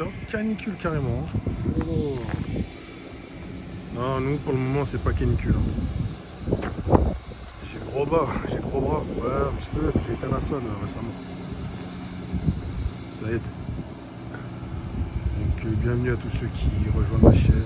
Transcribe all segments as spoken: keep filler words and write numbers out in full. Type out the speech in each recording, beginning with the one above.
hein. Canicule carrément. Oh. Non, nous pour le moment c'est pas canicule. Hein. J'ai gros bas, j'ai gros bras. Ouais, un petit peu, j'ai éteint la sonne euh, récemment. Ça aide. Donc euh, bienvenue à tous ceux qui rejoignent ma chaîne.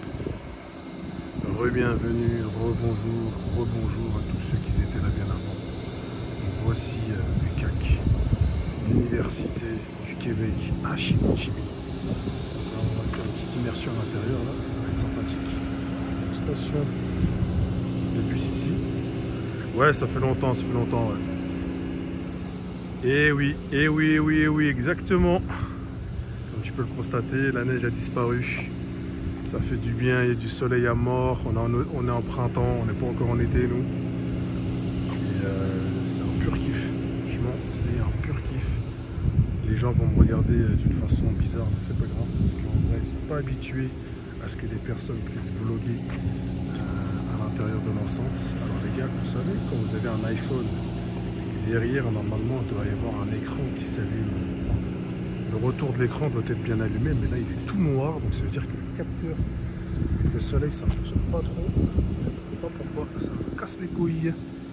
Re-bienvenue, re-bonjour, re-bonjour à tous ceux qui étaient là bien avant. Donc voici euh, l'U C A C, l'Université du Québec à Chicoutimi. On va se faire une petite immersion à l'intérieur là, ça va être sympathique. Station de bus ici. Ouais, ça fait longtemps, ça fait longtemps. Ouais. Et oui, et oui, et oui, et oui, exactement. Comme tu peux le constater, la neige a disparu. Ça fait du bien, il y a du soleil à mort, on est en, on est en printemps, on n'est pas encore en été nous. Et euh, c'est un pur kiff, franchement, c'est un pur kiff. Les gens vont me regarder d'une façon bizarre, mais c'est pas grave, parce qu'en vrai, ils ne sont pas habitués à ce que des personnes puissent vlogger euh, à l'intérieur de l'enceinte. Alors les gars, vous savez, quand vous avez un iPhone, derrière, normalement, il doit y avoir un écran qui s'allume. Le retour de l'écran doit être bien allumé, mais là il est tout noir, donc ça veut dire que le capteur avec le soleil ça ne fonctionne pas trop. Je ne sais pas pourquoi, ça me casse les couilles.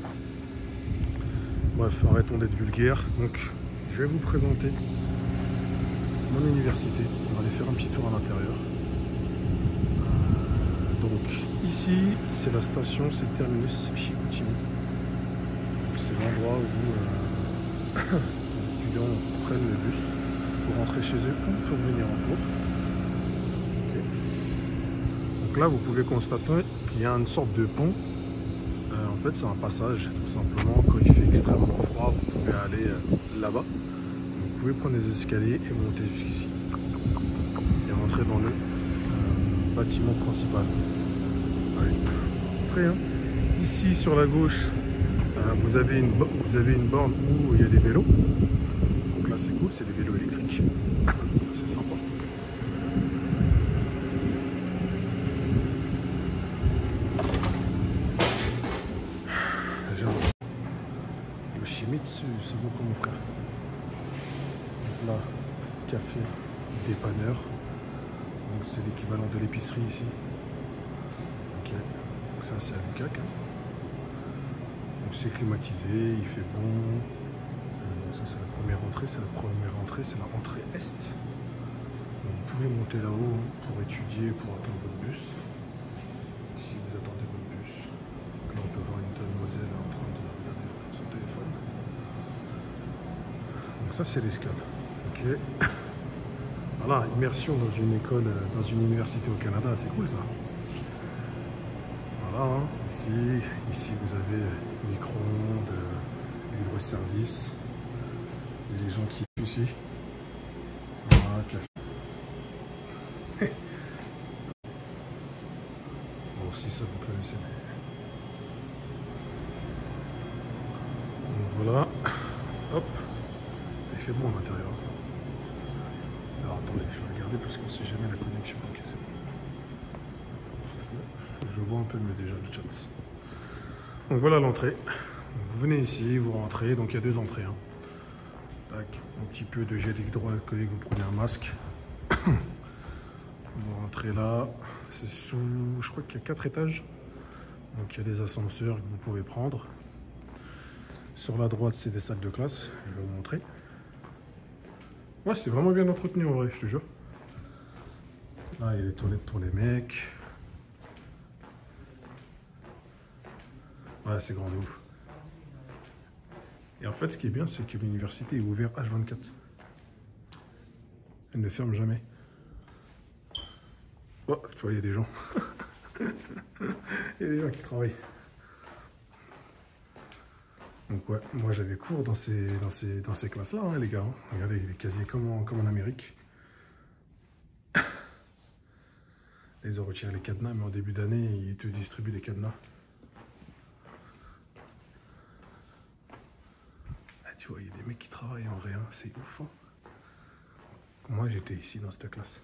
Bref, arrêtons d'être vulgaires. Donc je vais vous présenter mon université. On va aller faire un petit tour à l'intérieur. Euh, donc ici c'est la station, c'est le terminus Chicoutimi. C'est l'endroit où euh, les étudiants prennent le bus pour rentrer chez eux ou pour venir en cours. Okay. Donc là, vous pouvez constater qu'il y a une sorte de pont. Euh, en fait, c'est un passage, tout simplement. Quand il fait extrêmement froid, vous pouvez aller euh, là-bas. Vous pouvez prendre les escaliers et monter jusqu'ici. Et rentrer dans le euh, bâtiment principal. Allez, entrez, hein. Ici, sur la gauche, euh, vous, avez une, vous avez une borne où il y a des vélos. Donc là c'est cool, c'est des vélos électriques. Ça c'est sympa. Yoshimitsu, c'est bon comme mon frère. Donc là, café, dépanneur. Donc c'est l'équivalent de l'épicerie ici. Ok. Donc ça c'est à l'U C A C. Hein. Donc c'est climatisé, il fait bon. Ça c'est la première entrée, c'est la première entrée, c'est la entrée est. Donc, vous pouvez monter là-haut pour étudier, pour attendre votre bus. Si vous attendez votre bus. Donc là on peut voir une demoiselle en train de regarder son téléphone. Donc ça c'est l'escale. Ok. Voilà, immersion dans une école, dans une université au Canada, c'est cool ça. Voilà, hein. ici, ici vous avez micro-ondes, libre-service. Il y a des gens qui sont ici. Voilà, café. Bon, si ça vous connaissez. Donc voilà. Hop. Il fait bon à l'intérieur. Alors attendez, je vais regarder parce qu'on ne sait jamais la connexion. Ok, c'est bon. Je vois un peu mieux déjà le chat. Donc voilà l'entrée. Vous venez ici, vous rentrez. Donc il y a deux entrées. Hein. Tac, un petit peu de gel hydroalcoolique, vous prenez un masque. Vous rentrez là, c'est sous, je crois qu'il y a quatre étages. Donc il y a des ascenseurs que vous pouvez prendre. Sur la droite, c'est des salles de classe, je vais vous montrer. Ouais, c'est vraiment bien entretenu en vrai, je te jure. Là, il y a les toilettes pour les mecs. Ouais, c'est grand de ouf. Et en fait, ce qui est bien, c'est que l'université est ouverte H vingt-quatre. Elle ne ferme jamais. Oh, tu vois, il y a des gens. Il y a des gens qui travaillent. Donc ouais, moi j'avais cours dans ces, dans ces, dans ces classes-là, hein, les gars. Hein. Regardez, il est casier comme en, comme en Amérique. Ils ont retiré les cadenas, mais en début d'année, ils te distribuent les cadenas. Tu vois, il y a des mecs qui travaillent en vrai, hein. C'est ouf. Hein. Moi, j'étais ici dans cette classe.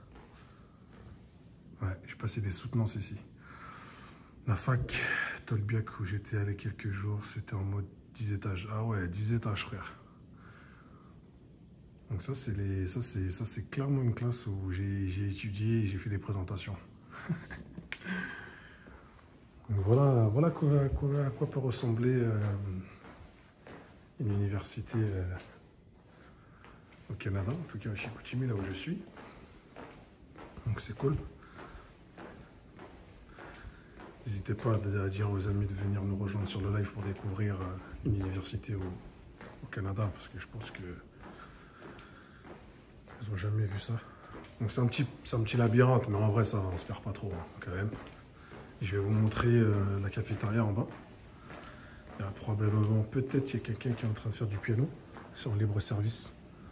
Ouais, j'ai passé des soutenances ici. La fac Tolbiac où j'étais allé quelques jours, c'était en mode dix étages. Ah ouais, dix étages, frère. Donc ça, c'est les, ça, c'est, ça, c'est clairement une classe où j'ai, j'ai étudié et j'ai fait des présentations. Donc voilà, voilà quoi, quoi, à quoi peut ressembler euh, une université euh, au Canada, en tout cas à Chicoutimi, là où je suis. Donc c'est cool. N'hésitez pas à dire aux amis de venir nous rejoindre sur le live pour découvrir euh, une université au, au Canada, parce que je pense que ils n'ont jamais vu ça. Donc c'est un petit, c'est un petit labyrinthe, mais en vrai ça on se perd pas trop hein, quand même. Je vais vous montrer euh, la cafétéria en bas. Il y a probablement, peut-être, il y a quelqu'un qui est en train de faire du piano. C'est en libre service.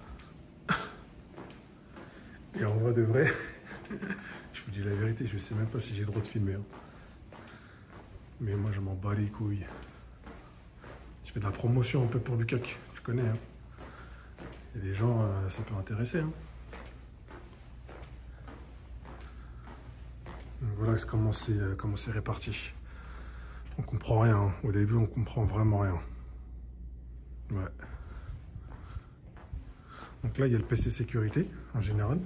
Et en vrai de vrai, je vous dis la vérité, je ne sais même pas si j'ai le droit de filmer. Hein. Mais moi, je m'en bats les couilles. Je fais de la promotion un peu pour l'U C A C, tu connais. Hein. Et les gens, euh, ça peut intéresser. Hein. Donc voilà comment c'est euh, comment c'est réparti. On comprend rien. Hein. Au début, on comprend vraiment rien. Ouais. Donc là, il y a le P C sécurité en général.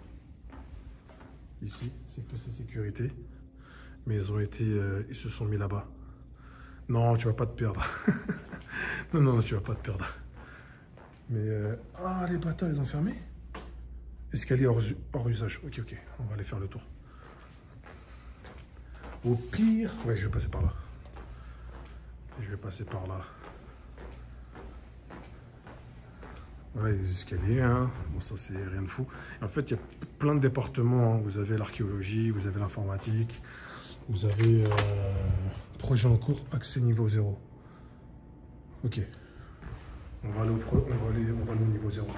Ici, c'est le P C sécurité. Mais ils ont été, euh, ils se sont mis là-bas. Non, tu vas pas te perdre. non, non, tu vas pas te perdre. Mais euh... ah, les bâtards, ils ont fermé. Escalier hors, hors usage. Ok, ok, on va aller faire le tour. Au pire, ouais, je vais passer par là. Je vais passer par là. Voilà les escaliers, hein. Bon ça c'est rien de fou. En fait il y a plein de départements, hein. Vous avez l'archéologie, vous avez l'informatique, vous avez euh, projet en cours, accès niveau zéro. Ok. On va aller au, pro, on va aller, on va aller au niveau zéro.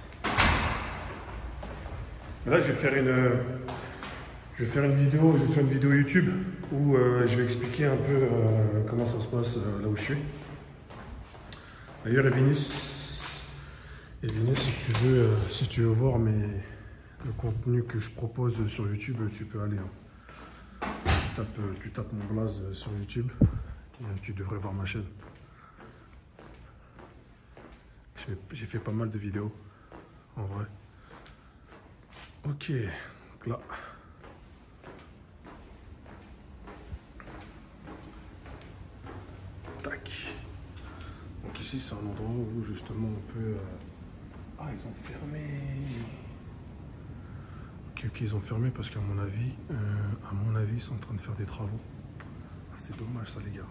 Là je vais faire une, je vais faire une vidéo, je vais faire une vidéo YouTube où euh, je vais expliquer un peu euh, comment ça se passe euh, là où je suis. D'ailleurs Evinis. Et Vinus, si tu veux, euh, si tu veux voir mes, le contenu que je propose sur YouTube, tu peux aller. Hein. Tu, tapes, tu tapes mon blaze sur YouTube et tu devrais voir ma chaîne. J'ai fait pas mal de vidéos, en vrai. Ok, donc là. Tac. Donc ici, c'est un endroit où justement on peut... Euh, Ah, ils ont fermé. Ok, ok, ils ont fermé parce qu'à mon avis, euh, à mon avis, ils sont en train de faire des travaux. Ah, c'est dommage ça, les gars.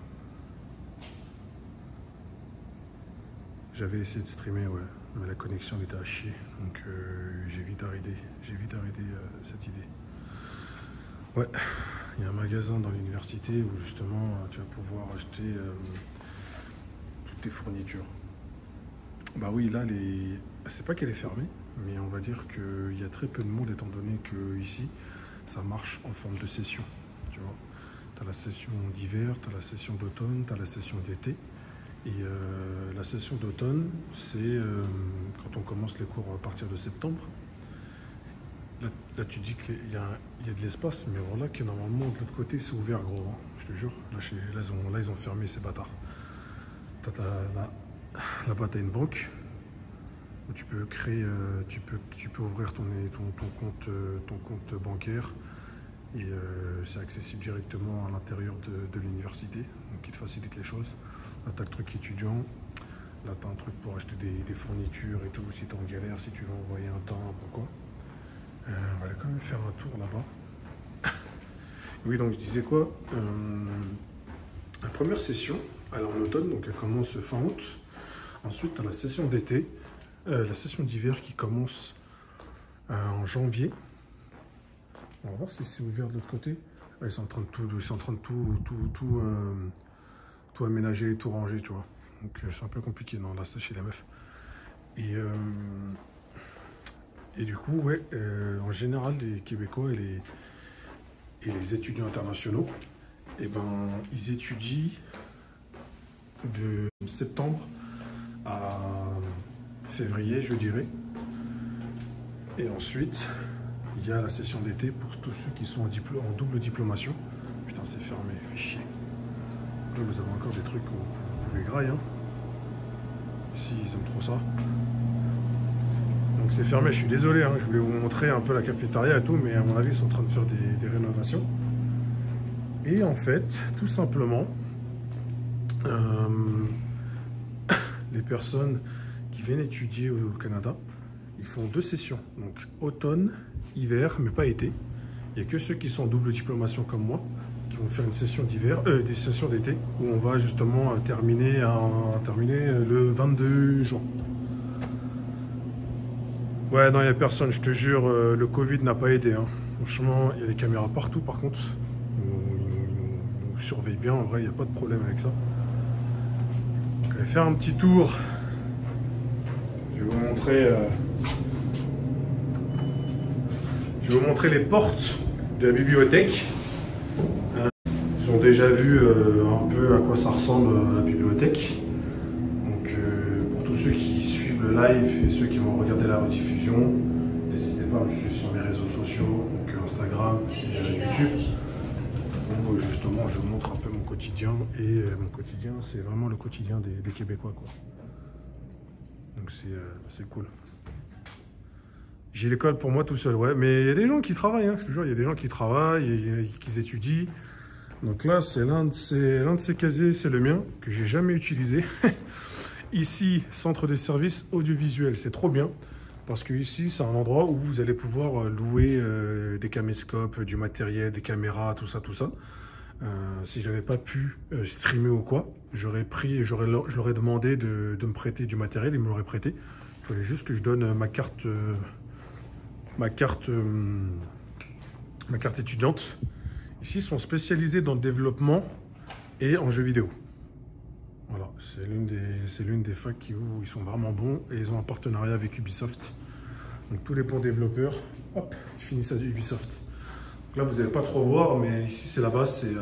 J'avais essayé de streamer, ouais, mais la connexion était à chier, donc euh, j'ai vite arrêté. J'ai vite arrêté euh, cette idée. Ouais, il y a un magasin dans l'université où justement tu vas pouvoir acheter euh, toutes tes fournitures. Bah oui, là, les... c'est pas qu'elle est fermée, mais on va dire qu'il y a très peu de monde étant donné que ici, ça marche en forme de session. Tu vois, tu as la session d'hiver, tu as la session d'automne, tu as la session d'été. Et euh, la session d'automne, c'est euh, quand on commence les cours à partir de septembre. Là, là tu dis qu'il y, y a de l'espace, mais voilà que normalement, de l'autre côté, c'est ouvert, gros. Hein, je te jure. Là, chez, là, ils ont, là, ils ont fermé ces bâtards. T'as, t'as, là, Là-bas, tu as une banque où tu peux créer, euh, tu peux, tu peux ouvrir ton, ton, ton, compte, euh, ton compte bancaire et euh, c'est accessible directement à l'intérieur de, de l'université, donc qui te facilite les choses. Là, tu as le truc étudiant, là, tu as un truc pour acheter des, des fournitures et tout, si tu es en galère, si tu veux envoyer un timbre ou quoi. Euh, on va aller quand même faire un tour là-bas. Oui, donc je disais quoi euh, la première session, elle est en automne, donc elle commence fin août. Ensuite, tu as la session d'été, euh, la session d'hiver qui commence euh, en janvier. On va voir si c'est ouvert de l'autre côté. Ouais, ils sont en train de tout, ils sont en train de tout, tout, tout, euh, tout aménager, tout ranger, tu vois. Donc euh, c'est un peu compliqué, non, là c'est chez les meufs. Et, euh, et du coup, ouais, euh, en général, les Québécois et les, et les étudiants internationaux, eh ben, ils étudient de septembre à février, je dirais. Et ensuite, il y a la session d'été pour tous ceux qui sont en, en double diplomation. Putain, c'est fermé, fait chier. Là, vous avez encore des trucs où vous pouvez grailler. Hein. Ici, ils aiment trop ça. Donc c'est fermé, je suis désolé, hein, je voulais vous montrer un peu la cafétéria et tout, mais à mon avis ils sont en train de faire des, des rénovations. Et en fait, tout simplement, euh, les personnes qui viennent étudier au Canada, ils font deux sessions, donc automne, hiver, mais pas été. Il n'y a que ceux qui sont en double diplomation comme moi, qui vont faire une session d'hiver, euh, des sessions d'été, où on va justement terminer, à, terminer le vingt-deux juin. Ouais, non, il n'y a personne, je te jure, euh, le Covid n'a pas aidé. Hein. Franchement, il y a des caméras partout par contre. Ils nous, ils nous, ils nous surveillent bien, en vrai, il n'y a pas de problème avec ça. Donc, je vais faire un petit tour. Je vais vous montrer, euh, je vais vous montrer les portes de la bibliothèque. Euh, ils ont déjà vu euh, un peu à quoi ça ressemble la bibliothèque. Donc, euh, pour tous ceux qui suivent le live et ceux qui vont regarder la rediffusion, n'hésitez pas à me suivre sur mes réseaux sociaux, donc Instagram et euh, YouTube. Où justement je vous montre un peu mon quotidien, et euh, mon quotidien c'est vraiment le quotidien des, des Québécois quoi. Donc c'est euh, cool. J'ai l'école pour moi tout seul, ouais, mais il y a des gens qui travaillent, hein, je te jure, il y a des gens qui travaillent et, et qui étudient. Donc là c'est l'un de ces, l'un de ces casiers, c'est le mien, que j'ai jamais utilisé. Ici, centre de services audiovisuels, c'est trop bien. Parce que ici, c'est un endroit où vous allez pouvoir louer euh, des caméscopes, du matériel, des caméras, tout ça, tout ça. Euh, si j'avais pas pu euh, streamer ou quoi, j'aurais pris, j'aurais, je leur ai demandé de, de me prêter du matériel, ils me l'auraient prêté. Il fallait juste que je donne ma carte, euh, ma carte, euh, ma carte étudiante. Ici, ils sont spécialisés dans le développement et en jeux vidéo. Voilà, c'est l'une des, c'est l'une des facs qui, où ils sont vraiment bons et ils ont un partenariat avec Ubisoft. Donc tous les bons développeurs, hop, ils finissent à Ubisoft. Donc là, vous n'allez pas trop voir, mais ici c'est la base, c'est euh,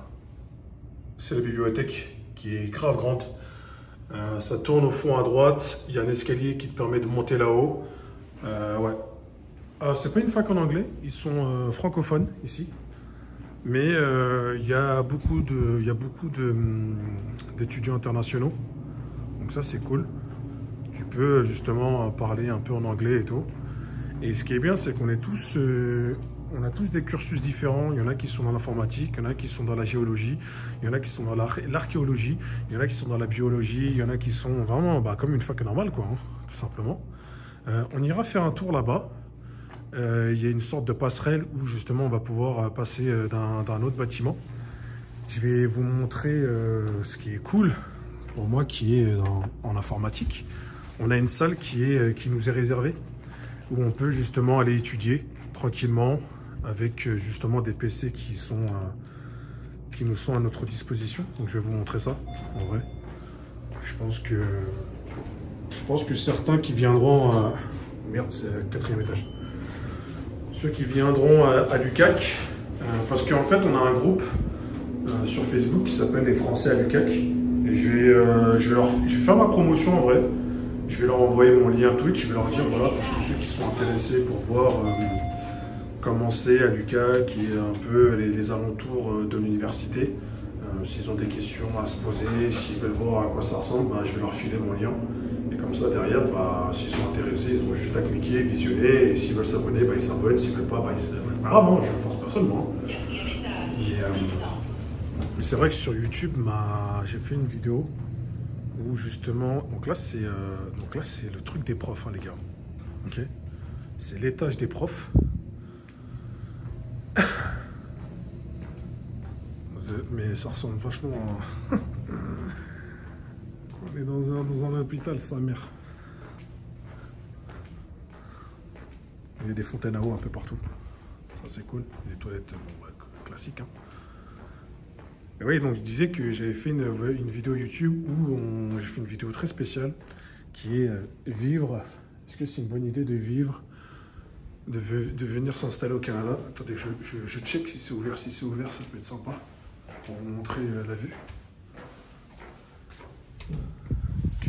c'est la bibliothèque qui est grave grande. Euh, ça tourne au fond à droite, il y a un escalier qui te permet de monter là-haut. Euh, ouais. Alors, c'est pas une fac en anglais, ils sont euh, francophones ici. Mais euh, il y a beaucoup de, il y a beaucoup de, d'étudiants internationaux. Donc ça, c'est cool. Tu peux justement parler un peu en anglais et tout. Et ce qui est bien, c'est qu'on est tous, euh, on a tous des cursus différents. Il y en a qui sont dans l'informatique, il y en a qui sont dans la géologie, il y en a qui sont dans l'archéologie, il y en a qui sont dans la biologie, il y en a qui sont vraiment bah, comme une fac normale, quoi, hein, tout simplement. Euh, on ira faire un tour là-bas. Euh, il y a une sorte de passerelle où justement on va pouvoir passer d'un autre bâtiment. Je vais vous montrer euh, ce qui est cool pour moi qui est dans, en informatique. On a une salle qui, est, qui nous est réservée où on peut justement aller étudier tranquillement avec justement des P C qui, sont, euh, qui nous sont à notre disposition. Donc je vais vous montrer ça en vrai. Je pense que, je pense que certains qui viendront... Euh, merde, c'est le quatrième étage. Ceux qui viendront à, à l'U Q A C, euh, parce qu'en fait on a un groupe euh, sur Facebook qui s'appelle les Français à l'U Q A C. Et je vais, euh, je, vais leur, je vais faire ma promotion en vrai. Je vais leur envoyer mon lien Twitch, je vais leur dire voilà, pour tous ceux qui sont intéressés pour voir euh, comment c'est à l'U Q A C, qui est un peu les, les alentours de l'université. Euh, S'ils ont des questions à se poser, s'ils veulent voir à quoi ça ressemble, bah, je vais leur filer mon lien. Et comme ça, derrière, bah, s'ils sont intéressés, ils ont juste à cliquer, visionner. Et s'ils veulent s'abonner, bah, ils s'abonnent. S'ils ne veulent pas, bah, c'est pas grave, hein, je ne force personne, moi. Et euh, c'est vrai que sur YouTube, j'ai fait une vidéo où justement... Donc là, c'est euh, donc là, c'est le truc des profs, hein, les gars. Ok, c'est l'étage des profs. Mais ça ressemble vachement à... On est dans un, dans un hôpital, sa mère. Il y a des fontaines à eau un peu partout. Ça, c'est cool. Les toilettes, bon, bah, classiques. Hein. Et oui, donc je disais que j'avais fait une, une vidéo YouTube où j'ai fait une vidéo très spéciale qui est euh, vivre. Est-ce que c'est une bonne idée de vivre, de, de venir s'installer au Canada? Attendez, je, je, je check si c'est ouvert. Si c'est ouvert, ça peut être sympa pour vous montrer euh, la vue. Ok.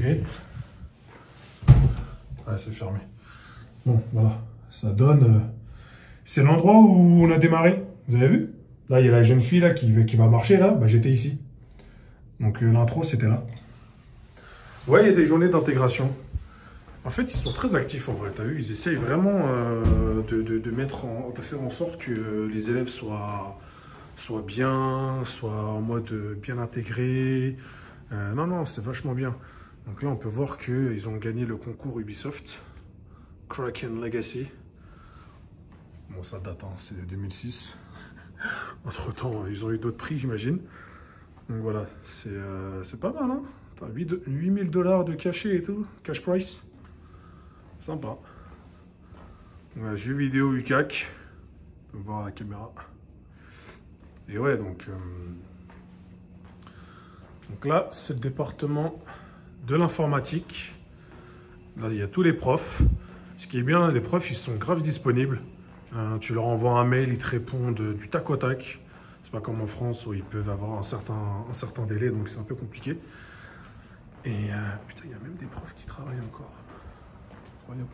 Ah, c'est fermé. Bon, voilà. Ça donne... Euh, c'est l'endroit où on a démarré. Vous avez vu? Là, il y a la jeune fille là, qui, qui va marcher, là. Bah, j'étais ici. Donc, euh, l'intro, c'était là. Ouais, il y a des journées d'intégration. En fait, ils sont très actifs en vrai, t'as vu, ils essayent vraiment euh, de, de, de, mettre en, de faire en sorte que les élèves soient, soient bien, soient en mode bien intégrés. Euh, non, non, c'est vachement bien. Donc là, on peut voir qu'ils ont gagné le concours Ubisoft, Kraken Legacy. Bon, ça date, hein, c'est deux mille six. Entre-temps, ils ont eu d'autres prix, j'imagine. Donc voilà, c'est euh, pas mal, hein. huit mille dollars de cachet et tout, cash price. Sympa. Voilà, jeu vidéo U C A C. On peut voir la caméra. Et ouais, donc... Euh, donc là, c'est le département de l'informatique. Là, il y a tous les profs. Ce qui est bien, les profs, ils sont grave disponibles. Euh, tu leur envoies un mail, ils te répondent du tac au tac. C'est pas comme en France où ils peuvent avoir un certain, un certain délai, donc c'est un peu compliqué. Et euh, putain, il y a même des profs qui travaillent encore. Incroyable.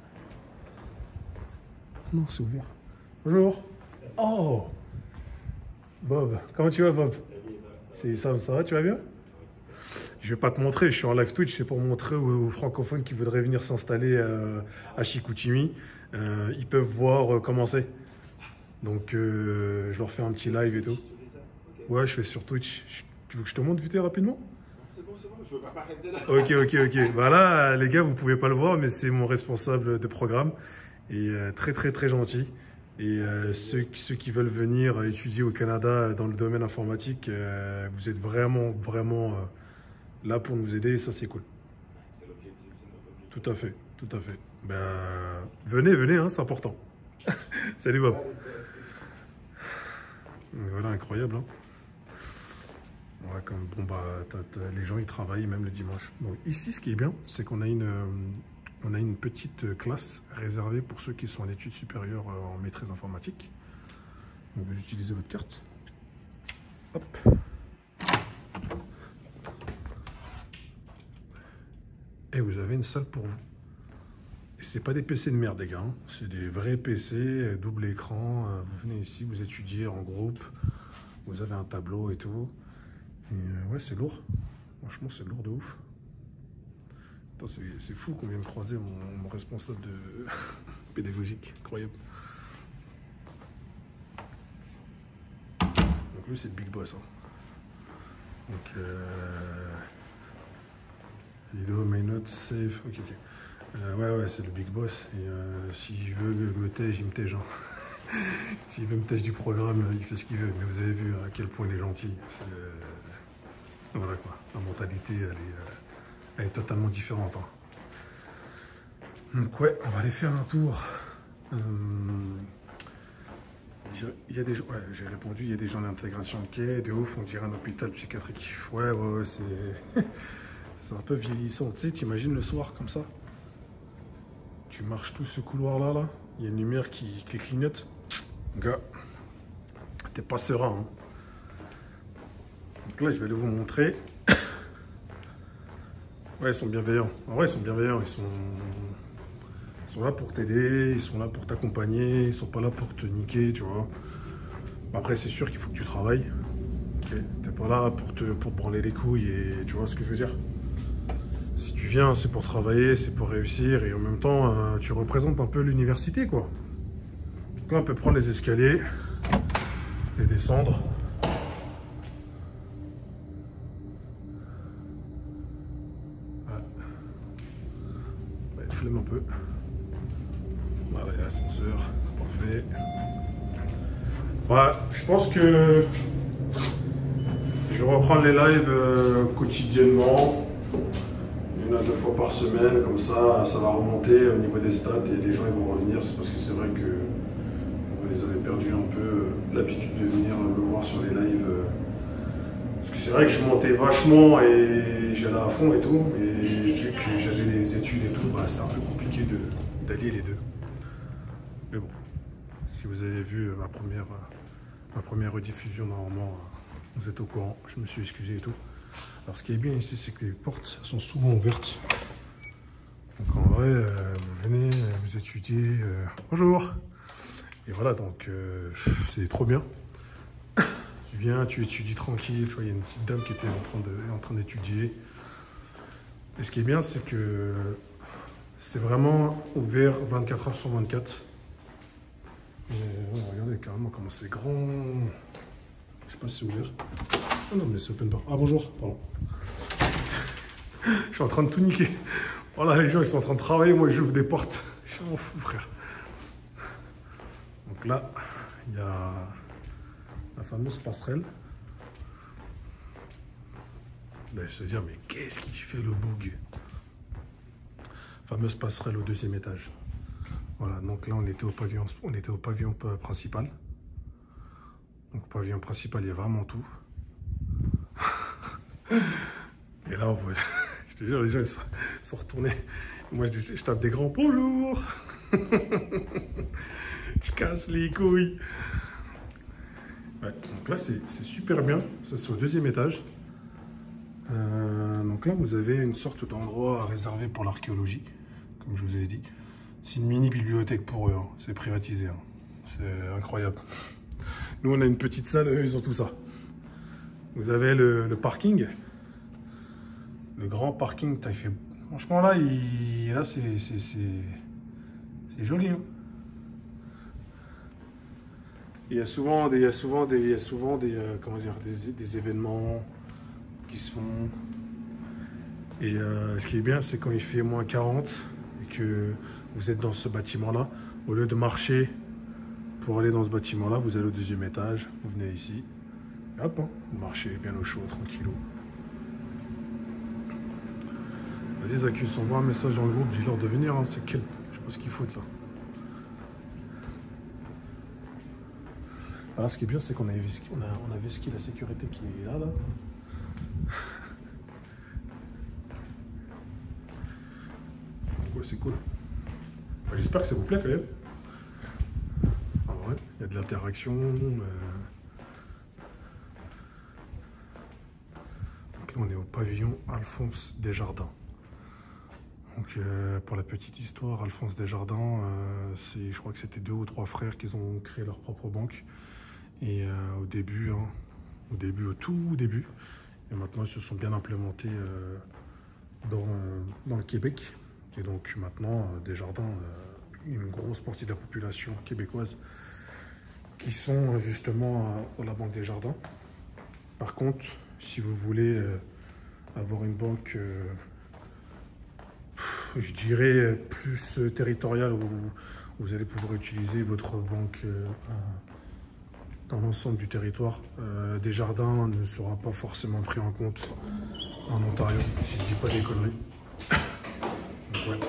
Oh non, c'est ouvert. Bonjour. Oh Bob, comment tu vas, Bob? C'est Sam, ça va, tu vas bien? Je vais pas te montrer, je suis en live Twitch, c'est pour montrer aux, aux francophones qui voudraient venir s'installer euh, à Chicoutimi. Euh, ils peuvent voir euh, comment c'est. Donc euh, je leur fais un petit live et tout. Ouais, je fais sur Twitch. Je, tu veux que je te montre vite et rapidement? C'est bon, c'est bon, je veux pas m'arrêter là. Ok, ok, ok. Voilà, les gars, vous pouvez pas le voir, mais c'est mon responsable de programme. Et euh, très, très, très gentil. Et euh, ceux, ceux qui veulent venir étudier au Canada dans le domaine informatique, euh, vous êtes vraiment, vraiment euh, là pour nous aider et ça, c'est cool. C'est l'objectif, c'est notre objectif. Tout à fait, tout à fait. Ben, venez, venez, hein, c'est important. Salut Bob. Voilà, incroyable. Hein. Ouais, comme, bon, bah, t'as, t'as, les gens, ils travaillent même le dimanche. Bon, ici, ce qui est bien, c'est qu'on a une, euh, on a une petite classe réservée pour ceux qui sont en études supérieures euh, en maîtrise informatique. Donc, vous utilisez votre carte. Hop. Et vous avez une salle pour vous. Et c'est pas des P C de merde, les gars. Hein. C'est des vrais P C, double écran. Vous venez ici, vous étudiez en groupe. Vous avez un tableau et tout. Et euh, ouais, c'est lourd. Franchement, c'est lourd de ouf. C'est fou qu'on vienne croiser mon, mon responsable de pédagogique. Incroyable. Donc lui, c'est le big boss. Hein. Donc, euh... vidéo, my note, save. Ok, ok. Euh, ouais, ouais, c'est le big boss. Et euh, s'il veut me tège, il me tège. Hein. S'il veut me tège du programme, il fait ce qu'il veut. Mais vous avez vu à quel point il est gentil. Euh... Voilà quoi. La mentalité, elle est, euh, elle est totalement différente. Hein. Donc, ouais, on va aller faire un tour. Euh... Il y a des gens, ouais, j'ai répondu, il y a des gens d'intégration. Ok, de ouf, on dirait un hôpital psychiatrique. Ouais, ouais, ouais, c'est. C'est un peu vieillissant. Tu sais, t'imagines le soir comme ça? Tu marches tout ce couloir-là, là. Il y a une lumière qui, qui clignote. Gars, t'es pas serein. Hein. Donc là, je vais aller vous montrer. Ouais, ils sont bienveillants. En vrai, ils sont bienveillants. Ils sont, ils sont là pour t'aider. Ils sont là pour t'accompagner. Ils sont pas là pour te niquer, tu vois. Après, c'est sûr qu'il faut que tu travailles. Okay. T'es pas là pour te, pour te branler les couilles et tu vois ce que je veux dire. Si tu viens, c'est pour travailler, c'est pour réussir et en même temps, euh, tu représentes un peu l'université, quoi. Donc là, on peut prendre les escaliers et descendre. Ouais. Ouais, flemme un peu. Voilà, il y a l'ascenseur, parfait. Ouais, je pense que je vais reprendre les lives euh, quotidiennement. Une à deux fois par semaine, comme ça, ça va remonter au niveau des stats et les gens ils vont revenir. C'est parce que c'est vrai que vous les avez perdu un peu euh, l'habitude de venir me voir sur les lives. Euh, parce que c'est vrai que je montais vachement et j'allais à fond et tout, mais vu que j'avais des études et tout, bah, c'était un peu compliqué d'allier les deux. Mais bon, si vous avez vu ma première, euh, ma première rediffusion, normalement, euh, vous êtes au courant. Je me suis excusé et tout. Alors ce qui est bien ici, c'est que les portes sont souvent ouvertes. Donc en vrai, euh, vous venez, vous étudiez. Euh, bonjour. Et voilà, donc euh, c'est trop bien. Tu viens, tu étudies tranquille. Tu vois, il y a une petite dame qui était en train de, en train d'étudier. Et ce qui est bien, c'est que C'est vraiment ouvert vingt-quatre heures sur vingt-quatre. Et ouais, regardez carrément comment c'est grand. Je sais pas si c'est ouvert. Ah non, mais c'est open bar. Ah bonjour, pardon. Je suis en train de tout niquer. Voilà, les gens ils sont en train de travailler, moi j'ouvre des portes. Je suis en fou, frère. Donc là, il y a la fameuse passerelle. Ben, je te dire, mais qu'est-ce qui fait le boug? Fameuse passerelle au deuxième étage. Voilà, donc là on était au pavillon, on était au pavillon principal. Donc pavillon principal, il y a vraiment tout. Et là on voit, je te jure, les gens ils sont, ils sont retournés. Moi je, dis, je tape des grands bonjour. Je casse les couilles. Ouais, donc là c'est super bien, ça c'est au deuxième étage. Euh, donc là vous avez une sorte d'endroit réservé pour l'archéologie, comme je vous avais dit. C'est une mini bibliothèque pour eux, hein. C'est privatisé, hein. C'est incroyable. Nous on a une petite salle, eux ils ont tout ça. Vous avez le, le parking, le grand parking, il fait... franchement là, il... là c'est joli, hein. Il y a souvent des, il y a souvent des, il y a souvent des, euh, comment dire, des, des événements qui se font. Et euh, ce qui est bien, c'est quand il fait moins quarante et que vous êtes dans ce bâtiment-là, au lieu de marcher pour aller dans ce bâtiment-là, vous allez au deuxième étage, vous venez ici, et hop, hein, vous marchez bien au chaud, tranquillou. Vas-y, Zacus, envoie un message dans le groupe, dis-leur de venir, hein, c'est quel... je sais pas ce qu'ils foutent là. Alors, ce qui est bien, c'est qu'on a Veski, on a, on a Veski, la sécurité qui est là, là. Ouais, c'est cool. Bah, j'espère que ça vous plaît quand même. Ah ouais, il y a de l'interaction. Euh... Donc là, on est au pavillon Alphonse Desjardins. Donc, euh, pour la petite histoire, Alphonse Desjardins, euh, c'est, je crois que c'était deux ou trois frères qui ont créé leur propre banque. Et euh, au début, hein, au début, au tout début, et maintenant ils se sont bien implémentés euh, dans, euh, dans le Québec. Et donc maintenant, euh, Desjardins, euh, une grosse partie de la population québécoise qui sont euh, justement euh, dans la Banque Desjardins. Par contre, si vous voulez euh, avoir une banque, euh, je dirais, plus euh, territoriale, où vous allez pouvoir utiliser votre banque euh, dans l'ensemble du territoire, euh, Desjardins ne sera pas forcément pris en compte en Ontario, si je dis pas des conneries. Donc, ouais.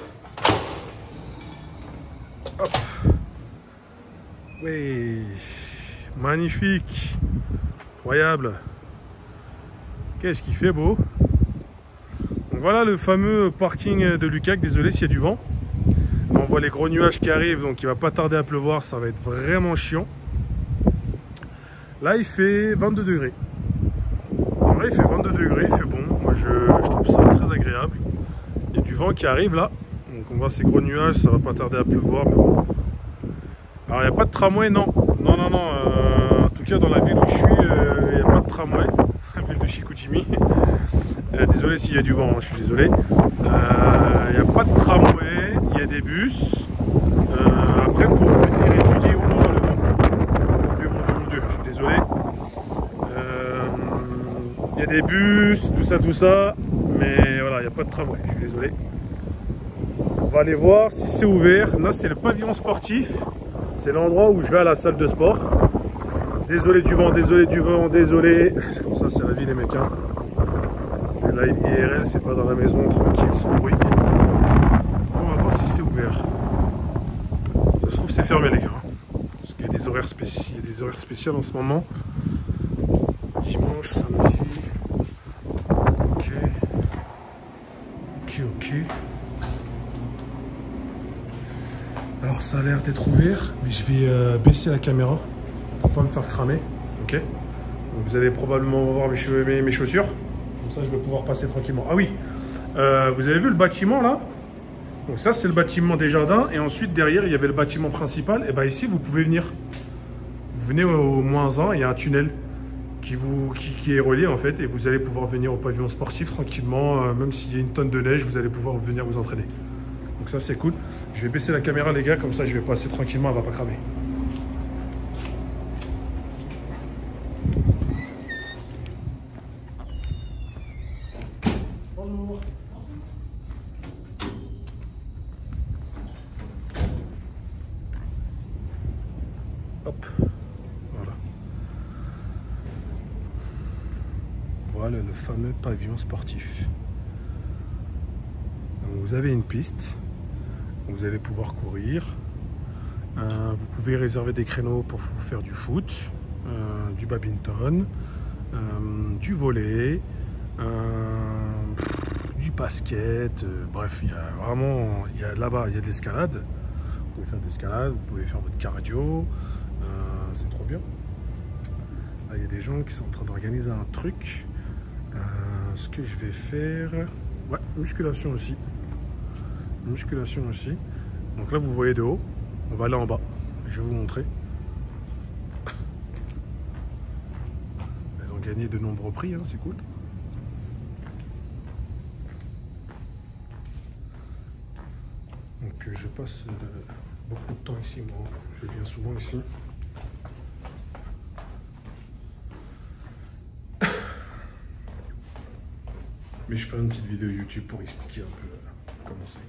Hop. Oui, magnifique, incroyable. Qu'est-ce qu'il fait beau. Donc voilà le fameux parking de Lucac. Désolé s'il y a du vent. On voit les gros nuages qui arrivent, donc il va pas tarder à pleuvoir, ça va être vraiment chiant. Là, il fait vingt-deux degrés. En vrai, il fait vingt-deux degrés, il fait bon. Moi, je, je trouve ça très agréable. Il y a du vent qui arrive là. Donc, on voit ces gros nuages, ça va pas tarder à pleuvoir. Mais bon. Alors, il n'y a pas de tramway, non. Non, non, non. Euh, en tout cas, dans la ville où je suis, euh, il n'y a pas de tramway. La ville de Chicoutimi. Euh, désolé s'il y a du vent, hein, je suis désolé. Euh, il n'y a pas de tramway, il y a des bus. Euh, après, pour venir étudier au moins le vent. Mon Dieu, mon Dieu, mon Dieu, je suis désolé. Euh, il y a des bus, tout ça, tout ça. Mais voilà, il n'y a pas de tramway, je suis désolé. On va aller voir si c'est ouvert. Là, c'est le pavillon sportif. C'est l'endroit où je vais à la salle de sport. Désolé du vent, désolé du vent, désolé. C'est comme ça, c'est la vie les mecs. Hein. Et là, I R L, c'est pas dans la maison, tranquille, sans bruit. On va voir si c'est ouvert. Ça se trouve, c'est fermé, les gars. Parce qu'il y a des horaires spéciaux, il y a des horaires spéciaux en ce moment. Dimanche, samedi. Ok. Ok, ok. Alors, ça a l'air d'être ouvert, mais je vais euh, baisser la caméra pour pas me faire cramer. Ok. Donc, vous allez probablement voir mes, cheveux, mes, mes chaussures. Comme ça, je vais pouvoir passer tranquillement. Ah oui, euh, vous avez vu le bâtiment là? Donc ça, c'est le bâtiment Desjardins. Et ensuite, derrière, il y avait le bâtiment principal. Et bien ici, vous pouvez venir. Vous venez au, au moins un, il y a un tunnel qui, vous, qui, qui est relié en fait. Et vous allez pouvoir venir au pavillon sportif tranquillement. Euh, même s'il y a une tonne de neige, vous allez pouvoir venir vous entraîner. Donc Donc ça c'est cool. Je vais baisser la caméra les gars, comme ça je vais passer tranquillement, elle va pas cramer. Bonjour. Hop, voilà. Voilà le fameux pavillon sportif. Donc, vous avez une piste, vous allez pouvoir courir. Euh, vous pouvez réserver des créneaux pour vous faire du foot, euh, du badminton, euh, du volley, euh, du basket. Euh, bref, il y a vraiment, il y a là-bas, il y a de l'escalade. Vous pouvez faire de l'escalade, vous pouvez faire votre cardio. Euh, c'est trop bien. Là, il y a des gens qui sont en train d'organiser un truc. Euh, ce que je vais faire, ouais, musculation aussi. Musculation aussi. Donc là, vous voyez de haut. On va aller en bas. Je vais vous montrer. Ils ont gagné de nombreux prix, hein, c'est cool. Donc je passe euh, beaucoup de temps ici, moi. Je viens souvent ici. Mais je ferai une petite vidéo YouTube pour expliquer un peu euh, comment c'est.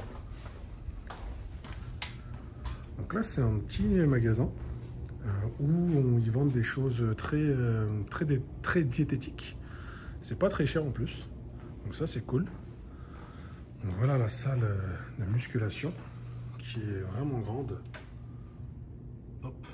Donc là, c'est un petit magasin euh, où on y vend des choses très, euh, très, très diététiques. C'est pas très cher en plus. Donc ça, c'est cool. Donc voilà la salle de musculation qui est vraiment grande. Hop.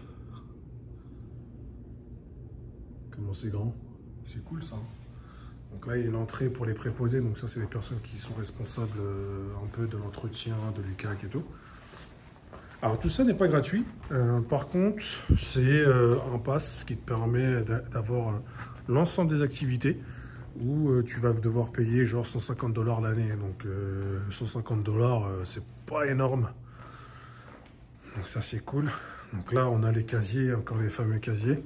Comment c'est grand. C'est cool ça. Donc là, il y a une entrée pour les préposés. Donc ça, c'est les personnes qui sont responsables euh, un peu de l'entretien, de l'U C A C et tout. Alors tout ça n'est pas gratuit, euh, par contre c'est euh, un pass qui te permet d'avoir euh, l'ensemble des activités où euh, tu vas devoir payer genre cent cinquante dollars l'année, donc euh, cent cinquante dollars euh, c'est pas énorme, donc ça c'est cool. Donc là on a les casiers, encore les fameux casiers,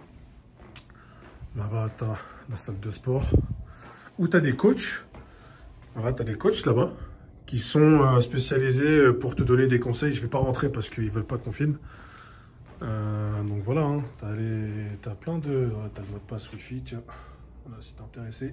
là-bas tu as la salle de sport où tu as des coachs, voilà, tu as des coachs là-bas qui sont spécialisés pour te donner des conseils. Je ne vais pas rentrer parce qu'ils ne veulent pas qu'on filme. Euh, donc voilà, hein, tu as, as plein de... Ouais, tu as le mot de passe Wi-Fi, tiens, voilà, si tu es intéressé.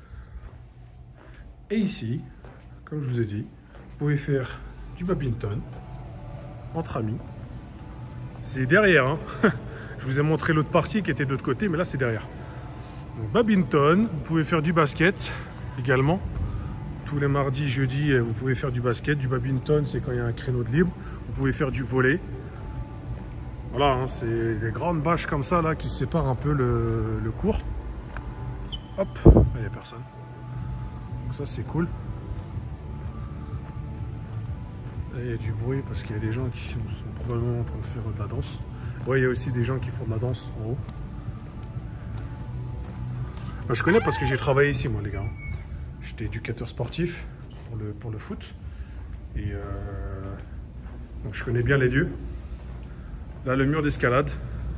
Et ici, comme je vous ai dit, vous pouvez faire du badminton entre amis. C'est derrière, hein. Je vous ai montré l'autre partie qui était de l'autre côté, mais là c'est derrière. Donc badminton, vous pouvez faire du basket également. Tous les mardis, jeudis, vous pouvez faire du basket. Du badminton, c'est quand il y a un créneau de libre. Vous pouvez faire du volley. Voilà, hein, c'est des grandes bâches comme ça là qui séparent un peu le, le cours. Hop, là, il n'y a personne. Donc ça, c'est cool. Là, il y a du bruit parce qu'il y a des gens qui sont probablement en train de faire de la danse. Ouais, il y a aussi des gens qui font de la danse en haut. Moi, je connais parce que j'ai travaillé ici, moi, les gars. J'étais éducateur sportif pour le, pour le foot. Et euh, donc je connais bien les lieux. Là, le mur d'escalade.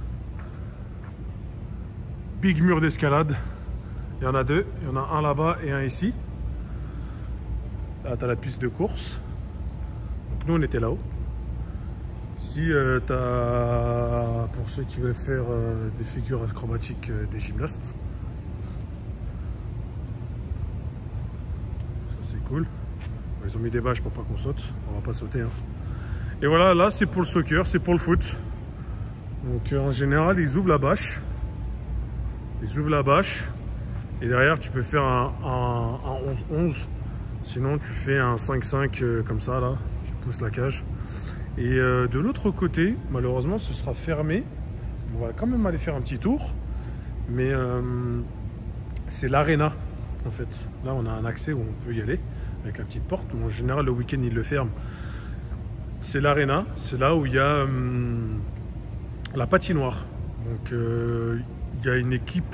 Big mur d'escalade. Il y en a deux. Il y en a un là-bas et un ici. Là, tu as la piste de course. Donc nous, on était là-haut. Ici, euh, tu as, pour ceux qui veulent faire euh, des figures acrobatiques, euh, des gymnastes. C'est cool. Ils ont mis des bâches pour pas qu'on saute. On va pas sauter. Hein. Et voilà, là c'est pour le soccer, c'est pour le foot. Donc euh, en général, ils ouvrent la bâche. Ils ouvrent la bâche. Et derrière, tu peux faire un, un, un onze onze. Sinon, tu fais un cinq cinq euh, comme ça, là. Tu pousses la cage. Et euh, de l'autre côté, malheureusement, ce sera fermé. On va quand même aller faire un petit tour. Mais euh, c'est l'aréna. En fait, là on a un accès où on peut y aller avec la petite porte. En général, le week-end ils le ferment. C'est l'aréna, c'est là où il y a hum, la patinoire. Donc euh, il y a une équipe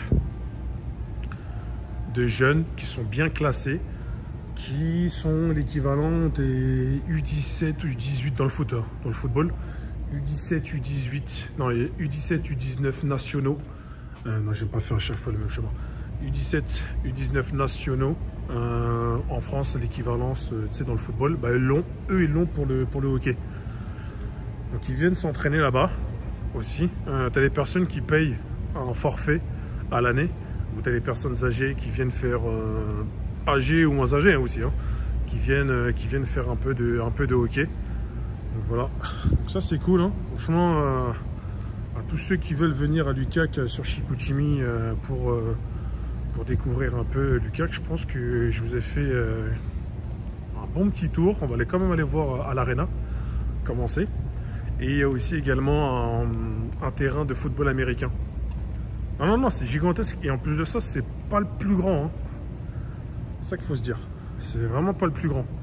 de jeunes qui sont bien classés, qui sont l'équivalent des U dix-sept ou U dix-huit dans le foot, hein, dans le football. U dix-sept, U dix-huit, non, U dix-sept, U dix-neuf nationaux. Euh, non, j'aime pas faire à chaque fois le même chemin. U dix-sept, U dix-neuf nationaux. Euh, en France, l'équivalence, euh, tu sais, dans le football, bah, ils l'ont, eux, ils l'ont pour le, pour le hockey. Donc, ils viennent s'entraîner là-bas aussi. Euh, tu as des personnes qui payent un forfait à l'année, ou tu as des personnes âgées qui viennent faire, euh, âgées ou moins âgées hein, aussi, hein, qui, viennent, euh, qui viennent faire un peu de, un peu de hockey. Donc voilà, donc ça c'est cool, hein. Franchement, euh, à tous ceux qui veulent venir à l'U C A C sur Chicoutimi euh, pour, euh, pour découvrir un peu l'U C A C, je pense que je vous ai fait euh, un bon petit tour. On va aller quand même aller voir à l'Arena, commencer. Et il y a aussi également un, un terrain de football américain. Non, non, non, c'est gigantesque. Et en plus de ça, c'est pas le plus grand. Hein. C'est ça qu'il faut se dire. C'est vraiment pas le plus grand.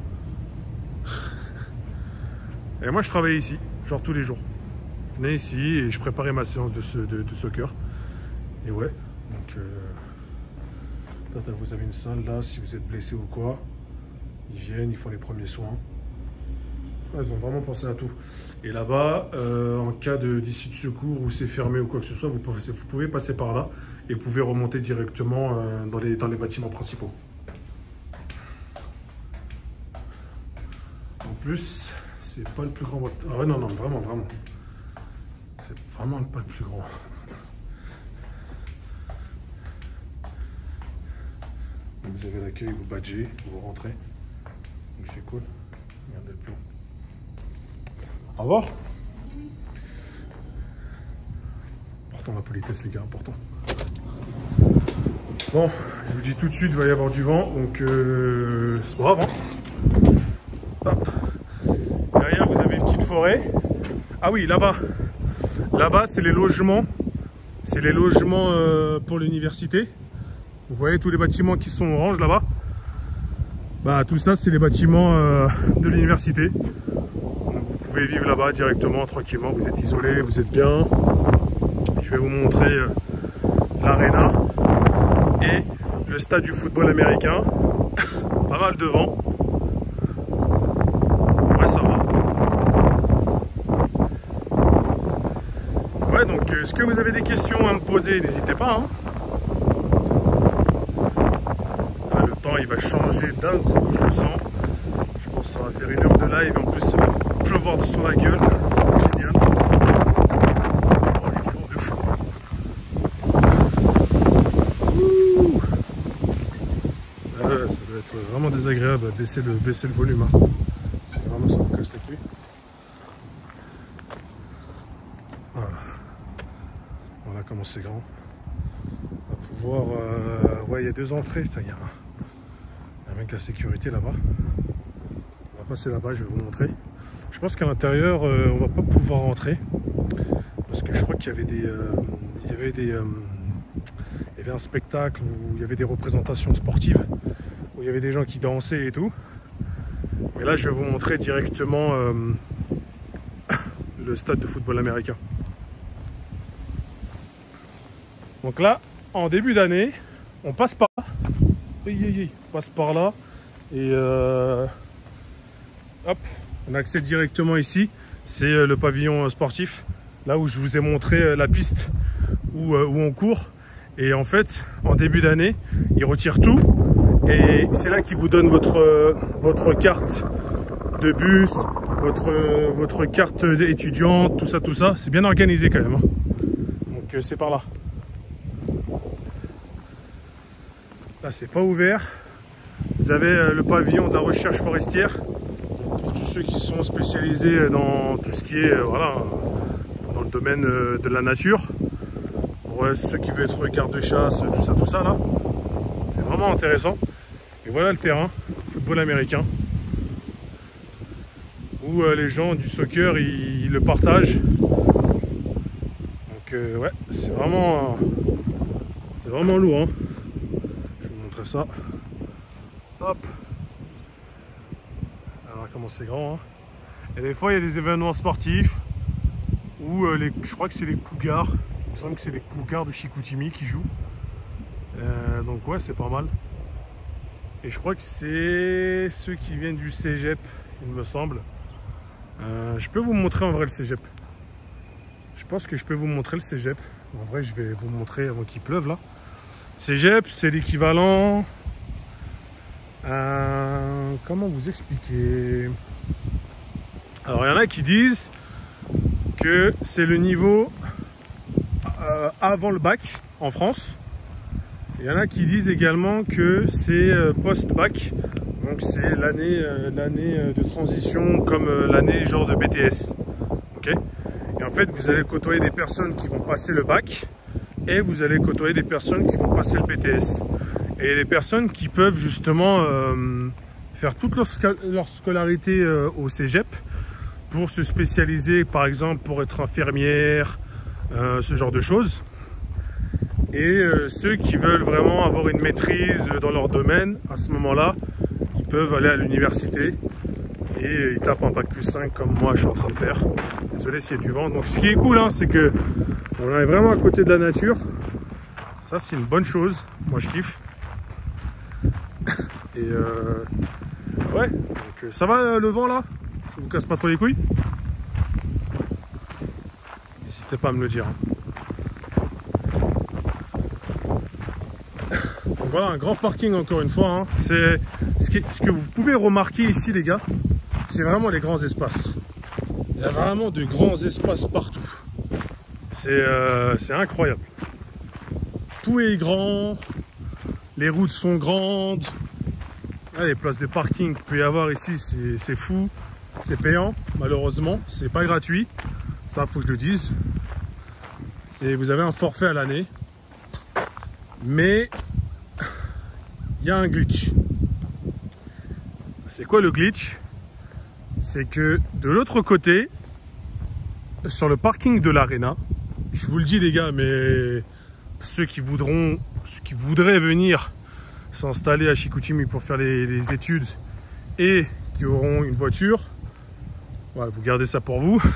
Et moi, je travaillais ici, genre tous les jours. Je venais ici et je préparais ma séance de, ce, de, de soccer. Et ouais, donc... Euh, là, vous avez une salle là, si vous êtes blessé ou quoi. Ils viennent, ils font les premiers soins. Ouais, ils ont vraiment pensé à tout. Et là-bas, euh, en cas d'issue de, de secours ou c'est fermé ou quoi que ce soit, vous pouvez, vous pouvez passer par là et vous pouvez remonter directement euh, dans, les, dans les bâtiments principaux. En plus, c'est pas le plus grand. Ah ouais, non, non, vraiment, vraiment. C'est vraiment pas le plus grand. Donc vous avez l'accueil, vous badgez, vous rentrez. Donc c'est cool. Regardez le plan. Au revoir. Important la politesse les gars, important. Bon, je vous dis tout de suite, il va y avoir du vent, donc euh, c'est pas grave. Hein. Hop. Derrière, vous avez une petite forêt. Ah oui, là-bas. Là-bas, c'est les logements. C'est les logements euh, pour l'université. Vous voyez tous les bâtiments qui sont orange là-bas. Bah, tout ça, c'est les bâtiments euh, de l'université. Vous pouvez vivre là-bas directement, tranquillement. Vous êtes isolé, vous êtes bien. Je vais vous montrer euh, l'Arena et le stade du football américain. Pas mal de vent. Ouais, ça va. Ouais, donc, est-ce que vous avez des questions à me poser? N'hésitez pas. Hein. Là, le temps, il va changer d'un coup, je le sens. Je pense que ça va faire une heure de live. En plus, ça va pleuvoir sur la gueule. Ça va être génial. On va du vent de fou. Ouh. Là, ça doit être vraiment désagréable à baisser le, baisser le volume. Hein. Vraiment, ça me casse les couilles. Voilà. Voilà comment c'est grand. On va pouvoir... Euh... Ouais, il y a deux entrées. Il y a un, un mec de la sécurité là-bas. On va passer là-bas, je vais vous montrer. Je pense qu'à l'intérieur, euh, on va pas pouvoir rentrer. Parce que je crois qu'il y avait des... Euh... Il y avait des... Euh... Il y avait un spectacle où il y avait des représentations sportives. Où il y avait des gens qui dansaient et tout. Mais là, je vais vous montrer directement euh, le stade de football américain. Donc là, en début d'année, on passe par là. Oui, oui, oui, on passe par là. Et euh, hop, on accède directement ici. C'est le pavillon sportif. Là où je vous ai montré la piste où, où on court. Et en fait, en début d'année, ils retirent tout. Et c'est là qu'ils vous donnent votre, votre carte de bus, votre, votre carte étudiante, tout ça, tout ça. C'est bien organisé quand même. Hein. Donc euh, c'est par là. Là, c'est pas ouvert. Vous avez euh, le pavillon de la recherche forestière. Pour tous ceux qui sont spécialisés dans tout ce qui est, euh, voilà, dans le domaine euh, de la nature. Pour euh, ceux qui veulent être garde-chasse, tout ça, tout ça là. C'est vraiment intéressant. Et voilà le terrain, football américain. Où euh, les gens du soccer, ils, ils le partagent. Donc euh, ouais, c'est vraiment, euh, c'est vraiment lourd. Hein. Je vais vous montrer ça. Hop. Alors comment c'est grand. Hein. Et des fois, il y a des événements sportifs où euh, les, je crois que c'est les Cougars. Il me semble que c'est les Cougars de Chicoutimi qui jouent. Euh, donc ouais, c'est pas mal. Et je crois que c'est ceux qui viennent du cégep, il me semble. Euh, je peux vous montrer en vrai le cégep. Je pense que je peux vous montrer le cégep. En vrai, je vais vous montrer avant qu'il pleuve là. Cégep, c'est l'équivalent... Euh, comment vous expliquer? Alors, il y en a qui disent que c'est le niveau euh, avant le bac en France. Il y en a qui disent également que c'est euh, post-bac. Donc, c'est l'année euh, l'année de transition comme euh, l'année genre de B T S. Okay, et en fait, vous allez côtoyer des personnes qui vont passer le bac et vous allez côtoyer des personnes qui vont passer le B T S. Et les personnes qui peuvent justement euh, faire toute leur, leur scolarité euh, au cégep pour se spécialiser, par exemple, pour être infirmière, euh, ce genre de choses. Et euh, ceux qui veulent vraiment avoir une maîtrise dans leur domaine, à ce moment-là, ils peuvent aller à l'université et ils tapent un bac plus cinq comme moi je suis en train de faire. Désolé s'il y a du vent. Donc ce qui est cool, hein, c'est que on est vraiment à côté de la nature. Ça, c'est une bonne chose. Moi, je kiffe. Et euh, ouais, donc ça va le vent là? Ça vous casse pas trop les couilles? N'hésitez pas à me le dire. Donc voilà, un grand parking encore une fois. Hein. C'est ce, qui, ce que vous pouvez remarquer ici, les gars, c'est vraiment les grands espaces. Il y a vraiment de grands espaces partout. C'est euh, c'est incroyable. Tout est grand, les routes sont grandes. Ah, les places de parking qu'il peut y avoir ici, c'est fou. C'est payant, malheureusement. C'est pas gratuit. Ça, faut que je le dise. Vous avez un forfait à l'année. Mais il y a un glitch. C'est quoi le glitch? C'est que de l'autre côté, sur le parking de l'Arena, je vous le dis les gars, mais ceux qui voudront, ceux qui voudraient venir s'installer à Chicoutimi pour faire les, les études et qui auront une voiture, voilà, vous gardez ça pour vous.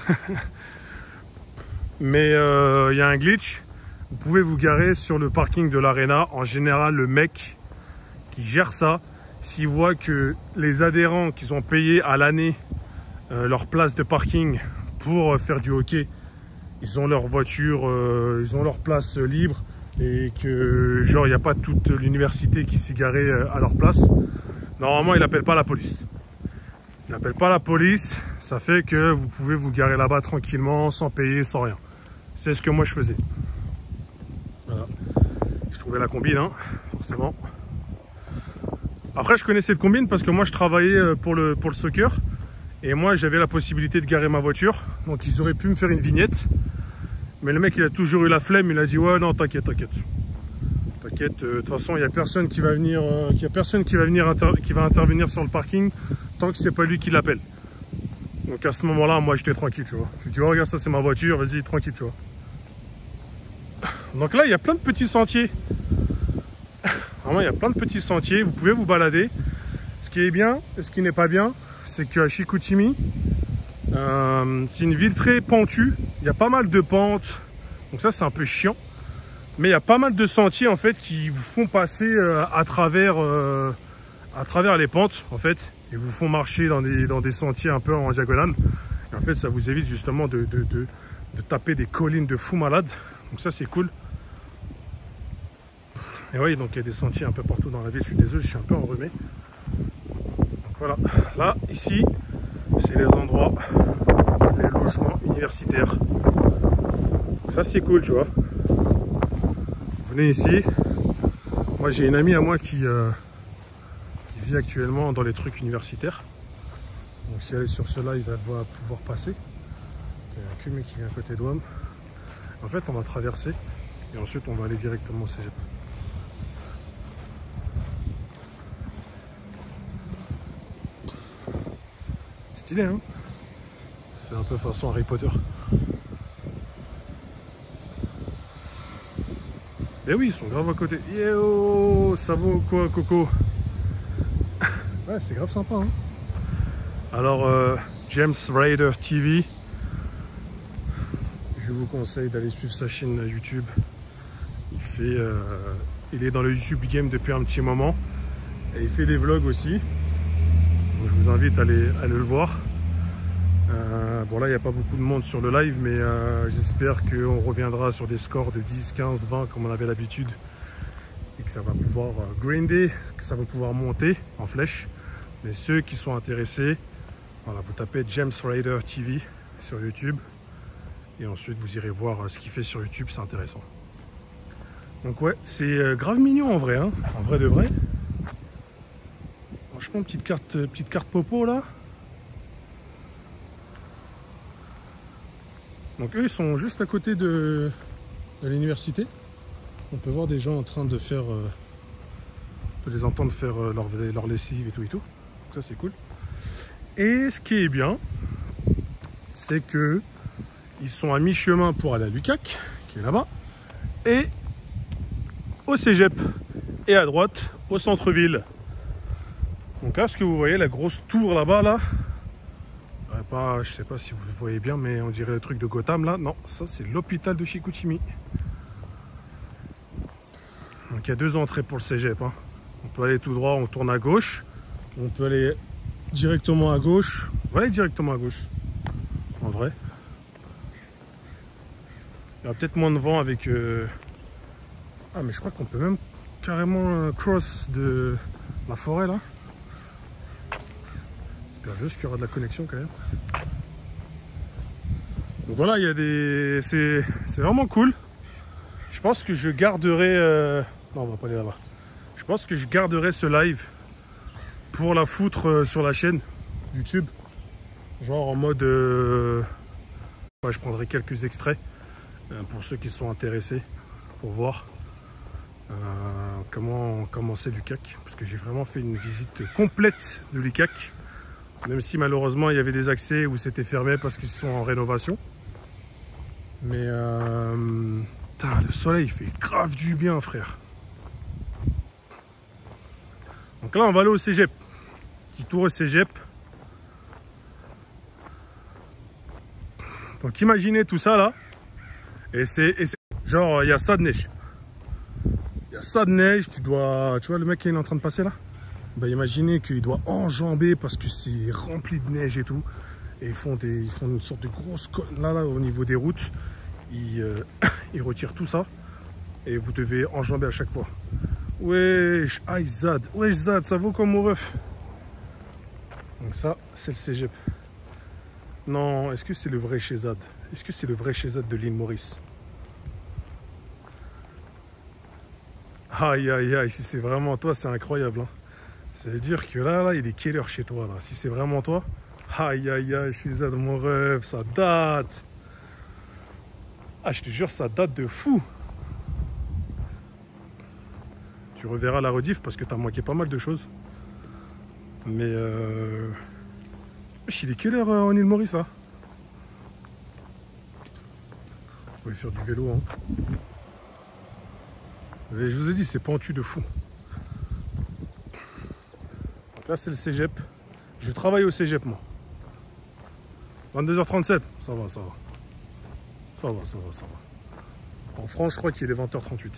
Mais il euh, y a un glitch. Vous pouvez vous garer sur le parking de l'Arena. En général, le mec qui gère ça, s'il voit que les adhérents qui ont payé à l'année euh, leur place de parking pour faire du hockey, ils ont leur voiture, euh, ils ont leur place libre, et que genre il n'y a pas toute l'université qui s'est garée à leur place, normalement il n'appelle pas la police. Il n'appelle pas la police, ça fait que vous pouvez vous garer là-bas tranquillement, sans payer, sans rien. C'est ce que moi je faisais. Voilà. Je trouvais la combine, hein, forcément. Après je connaissais le combine parce que moi je travaillais pour le, pour le soccer. Et moi j'avais la possibilité de garer ma voiture. Donc ils auraient pu me faire une vignette. Mais le mec il a toujours eu la flemme, il a dit ouais non t'inquiète, t'inquiète. T'inquiète, de toute façon il n'y a personne qui va venir, euh, il y a personne qui va venir qui va intervenir sur le parking tant que c'est pas lui qui l'appelle. Donc à ce moment-là, moi j'étais tranquille, tu vois. Je lui dis oh, regarde ça c'est ma voiture, vas-y tranquille, tu vois. Donc là il y a plein de petits sentiers. Vraiment il y a plein de petits sentiers, vous pouvez vous balader. Ce qui est bien et ce qui n'est pas bien, c'est qu'à Chicoutimi, euh, c'est une ville très pentue. Il y a pas mal de pentes, donc ça c'est un peu chiant. Mais il y a pas mal de sentiers en fait qui vous font passer euh, à travers euh, à travers les pentes en fait, et vous font marcher dans des, dans des sentiers un peu en diagonale. Et en fait ça vous évite justement de, de, de, de taper des collines de fous malades. Donc ça c'est cool. Et oui, donc il y a des sentiers un peu partout dans la ville. Je suis désolé, je suis un peu enrhumé. Donc voilà, là ici c'est les endroits, les logements universitaires. Donc ça c'est cool, tu vois. Vous venez ici. Moi j'ai une amie à moi qui, euh, qui vit actuellement dans les trucs universitaires. Donc si elle est sur ce live, elle va pouvoir passer. Il y a un cumul qui vient à côté de W A M. En fait on va traverser et ensuite on va aller directement au cégep. Stylé, hein? C'est un peu façon Harry Potter. Mais oui, ils sont grave à côté. Yo, ça vaut quoi, Coco? Ouais, c'est grave sympa, hein? Alors, euh, James Raider T V, je vous conseille d'aller suivre sa chaîne YouTube. Il fait, euh, il est dans le YouTube Game depuis un petit moment et il fait des vlogs aussi. Donc, je vous invite à aller, à aller le voir. Euh, bon là il n'y a pas beaucoup de monde sur le live, mais euh, j'espère qu'on reviendra sur des scores de dix, quinze, vingt comme on avait l'habitude. et que ça va pouvoir grinder, que ça va pouvoir monter en flèche. Mais ceux qui sont intéressés, voilà, vous tapez James Raider T V sur YouTube et ensuite vous irez voir ce qu'il fait sur YouTube, c'est intéressant. Donc ouais, c'est grave mignon en vrai, hein, en vrai de vrai. Franchement, petite carte, petite carte popo là. Donc eux, ils sont juste à côté de, de l'université. On peut voir des gens en train de faire, euh, on peut les entendre faire euh, leur, leur lessive et tout et tout. Donc ça c'est cool. Et ce qui est bien, c'est que ils sont à mi-chemin pour aller à l'U C A C, qui est là-bas, et au cégep, et à droite, au centre-ville. Donc là, ce que vous voyez, la grosse tour là-bas, là, pas, je sais pas si vous le voyez bien, mais on dirait le truc de Gotham, là. Non, ça, c'est l'hôpital de Chicoutimi. Donc il y a deux entrées pour le cégep, hein. On peut aller tout droit, on tourne à gauche. On peut aller directement à gauche. On va aller directement à gauche, en vrai. Il y aura peut-être moins de vent avec... Euh... Ah, mais je crois qu'on peut même carrément euh, cross de la forêt, là. J'espère juste qu'il y aura de la connexion, quand même. Donc voilà, il y a des... C'est vraiment cool. Je pense que je garderai... Euh... Non, on va pas aller là-bas. Je pense que je garderai ce live pour la foutre euh, sur la chaîne YouTube. Genre en mode... Euh... Ouais, je prendrai quelques extraits euh, pour ceux qui sont intéressés, pour voir euh, comment comment c'est l'U C A C. Parce que j'ai vraiment fait une visite complète de l'U C A C. Même si malheureusement il y avait des accès où c'était fermé parce qu'ils sont en rénovation. Mais euh... putain, le soleil fait grave du bien, frère. Donc là on va aller au cégep. Petit tour au cégep. Donc imaginez tout ça là. Et c'est genre il y a ça de neige. Il y a ça de neige, tu dois. Tu vois le mec qui est en train de passer là? Bah, imaginez qu'il doit enjamber parce que c'est rempli de neige et tout. Et ils font, des, ils font une sorte de grosse colonne là, là au niveau des routes. Ils, euh, ils retirent tout ça. Et vous devez enjamber à chaque fois. Wesh, aïe Zad. Wesh Zad, ça vaut comme mon ref. Donc ça, c'est le cégep. Non, est-ce que c'est le vrai chez Zad? Est-ce que c'est le vrai chez Zad de l'île Maurice? Aïe aïe aïe, si c'est vraiment toi, c'est incroyable, hein. Ça veut dire que là, là, il est quelle heure chez toi, là? Si c'est vraiment toi, aïe, aïe, aïe, chez Zad, mon rêve, ça date. Ah, je te jure, ça date de fou. Tu reverras la rediff parce que t'as manqué pas mal de choses. Mais, euh... il est quelle heure euh, en île Maurice, là? On pouvait faire du vélo, hein. Mais je vous ai dit, c'est pentu de fou. Là, c'est le cégep. Je travaille au cégep, moi. vingt-deux heures trente-sept. Ça va, ça va. Ça va, ça va, ça va. En France, je crois qu'il est vingt heures trente-huit.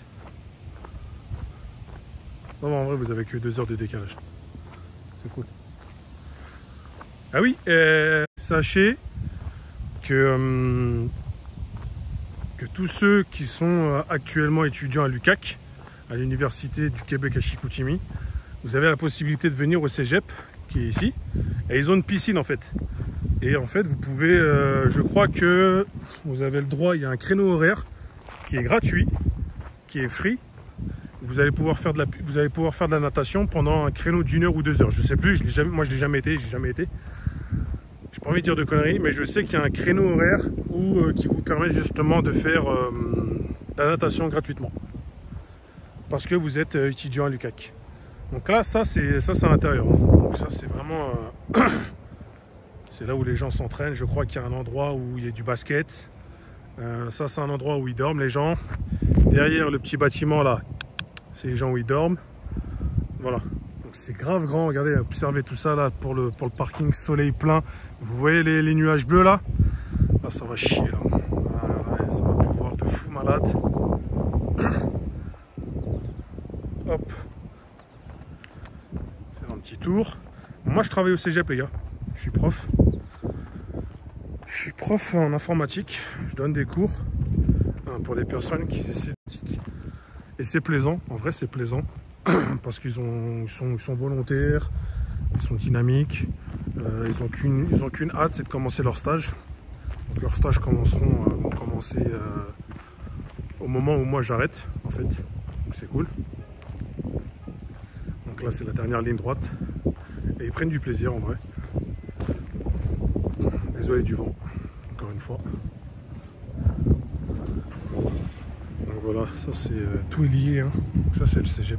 Non, mais en vrai, vous avez que deux heures de décalage. C'est cool. Ah oui, euh, sachez que, euh, que tous ceux qui sont actuellement étudiants à l'U C A C, à l'Université du Québec à Chicoutimi, vous avez la possibilité de venir au cégep qui est ici et ils ont une piscine en fait. Et en fait vous pouvez, euh, je crois que vous avez le droit, il y a un créneau horaire qui est gratuit, qui est free. Vous allez pouvoir faire de la, vous allez pouvoir faire de la natation pendant un créneau d'une heure ou deux heures. Je sais plus, je l'ai jamais, moi je l'ai jamais été, j'ai jamais été. J'ai pas envie de dire de conneries, mais je sais qu'il y a un créneau horaire où, euh, qui vous permet justement de faire euh, la natation gratuitement. Parce que vous êtes euh, étudiant à l'U C A C. Donc là, ça c'est ça c'est à l'intérieur. Donc ça c'est vraiment... Euh, c'est là où les gens s'entraînent. Je crois qu'il y a un endroit où il y a du basket. Euh, ça c'est un endroit où ils dorment les gens. Derrière le petit bâtiment là, c'est les gens où ils dorment. Voilà. Donc c'est grave grand. Regardez, observez tout ça là pour le, pour le parking soleil plein. Vous voyez les, les nuages bleus là? Là ça va chier là. Ah, ouais, ça va pleuvoir de fou malade. Hop. Petit tour. Moi je travaille au cégep les gars, je suis prof. Je suis prof en informatique, je donne des cours pour des personnes qui essaient de... Et c'est plaisant, en vrai c'est plaisant, parce qu'ils ont, ils sont, ils sont volontaires, ils sont dynamiques, euh, ils n'ont qu'une ils ont qu'une hâte, c'est de commencer leur stage. Donc leurs stages commenceront, euh, vont commencer euh, au moment où moi j'arrête, en fait, donc c'est cool. Donc là c'est la dernière ligne droite, et ils prennent du plaisir en vrai. Désolé du vent, encore une fois. Donc voilà, ça c'est euh, tout est lié, hein. Ça c'est le cégep.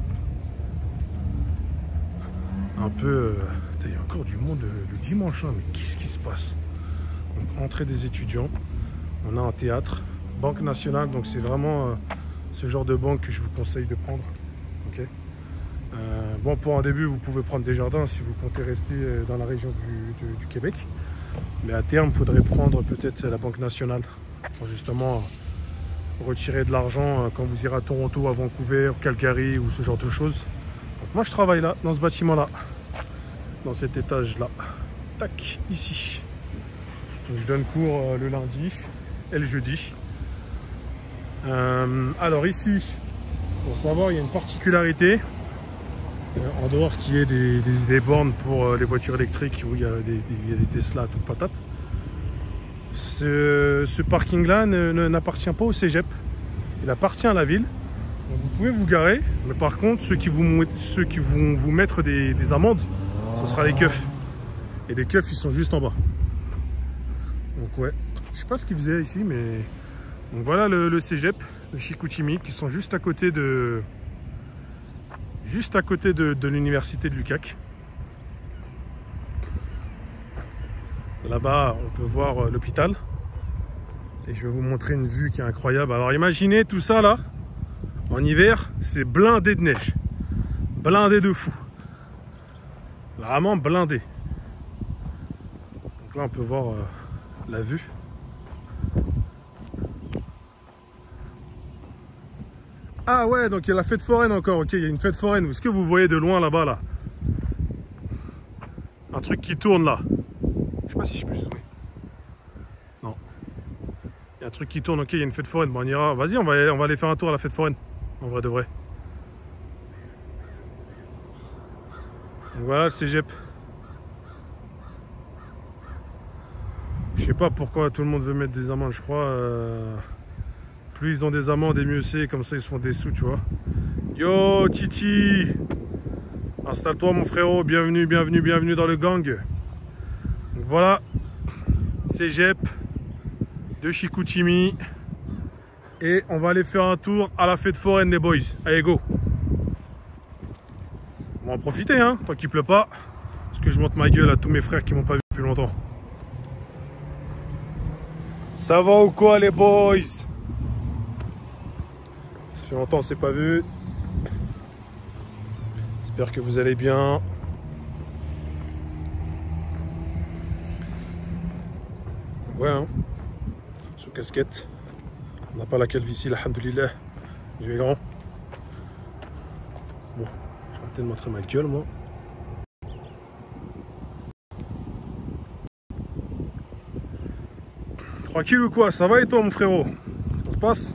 Un peu, euh, il y a encore du monde le, le dimanche, hein, mais qu'est-ce qui se passe? Donc entrée des étudiants, on a un théâtre, Banque Nationale, donc c'est vraiment euh, ce genre de banque que je vous conseille de prendre. Okay. Euh, bon, pour un début, vous pouvez prendre Desjardins si vous comptez rester dans la région du, du, du Québec. Mais à terme, il faudrait prendre peut-être la Banque Nationale pour justement retirer de l'argent quand vous irez à Toronto, à Vancouver, Calgary ou ce genre de choses. Donc moi, je travaille là, dans ce bâtiment-là, dans cet étage-là. Tac, ici. Donc, je donne cours euh, le lundi et le jeudi. Euh, alors ici, pour savoir, il y a une particularité. Euh, en dehors qu'il y ait des, des, des bornes pour euh, les voitures électriques où il y a des, des, il y a des Tesla à toute patate. Ce, ce parking-là n'appartient pas au cégep. Il appartient à la ville. Donc vous pouvez vous garer, mais par contre, ceux qui, vous, ceux qui vont vous mettre des, des amendes, ce sera les keufs. Et les keufs, ils sont juste en bas. Donc ouais, je sais pas ce qu'ils faisaient ici, mais... Donc voilà le, le cégep de Chicoutimi, qui sont juste à côté de... Juste à côté de, de l'université de l'U Q A C. Là-bas, on peut voir euh, l'hôpital. Et je vais vous montrer une vue qui est incroyable. Alors imaginez tout ça là, en hiver, c'est blindé de neige. Blindé de fou. Vraiment blindé. Donc là, on peut voir euh, la vue. Ah ouais, donc il y a la fête foraine encore. Ok, il y a une fête foraine. Est-ce que vous voyez de loin là-bas là? Un truc qui tourne là. Je sais pas si je peux zoomer. Non. Il y a un truc qui tourne, ok, il y a une fête foraine. Bon, on ira. Vas-y, on va, on va aller faire un tour à la fête foraine. En vrai de vrai. Donc voilà le cégep. Je sais pas pourquoi tout le monde veut mettre des amendes, je crois. Euh... Plus ils ont des amendes et mieux c'est, comme ça ils se font des sous, tu vois. Yo Titi, installe-toi mon frérot, bienvenue, bienvenue, bienvenue dans le gang. Donc voilà, cégep de Chicoutimi. Et on va aller faire un tour à la fête foraine des boys. Allez go. On va en profiter, hein, tant qu'il pleut pas. Parce que je monte ma gueule à tous mes frères qui m'ont pas vu depuis longtemps. Ça va ou quoi les boys? Ça fait longtemps on s'est pas vu. J'espère que vous allez bien. Ouais, hein. Sous casquette. On n'a pas la calvitie, alhamdoulilah. Je vais grand. Bon, je vais arrêter de montrer ma gueule, moi. Tranquille ou quoi? Ça va et toi, mon frérot? Ça se passe?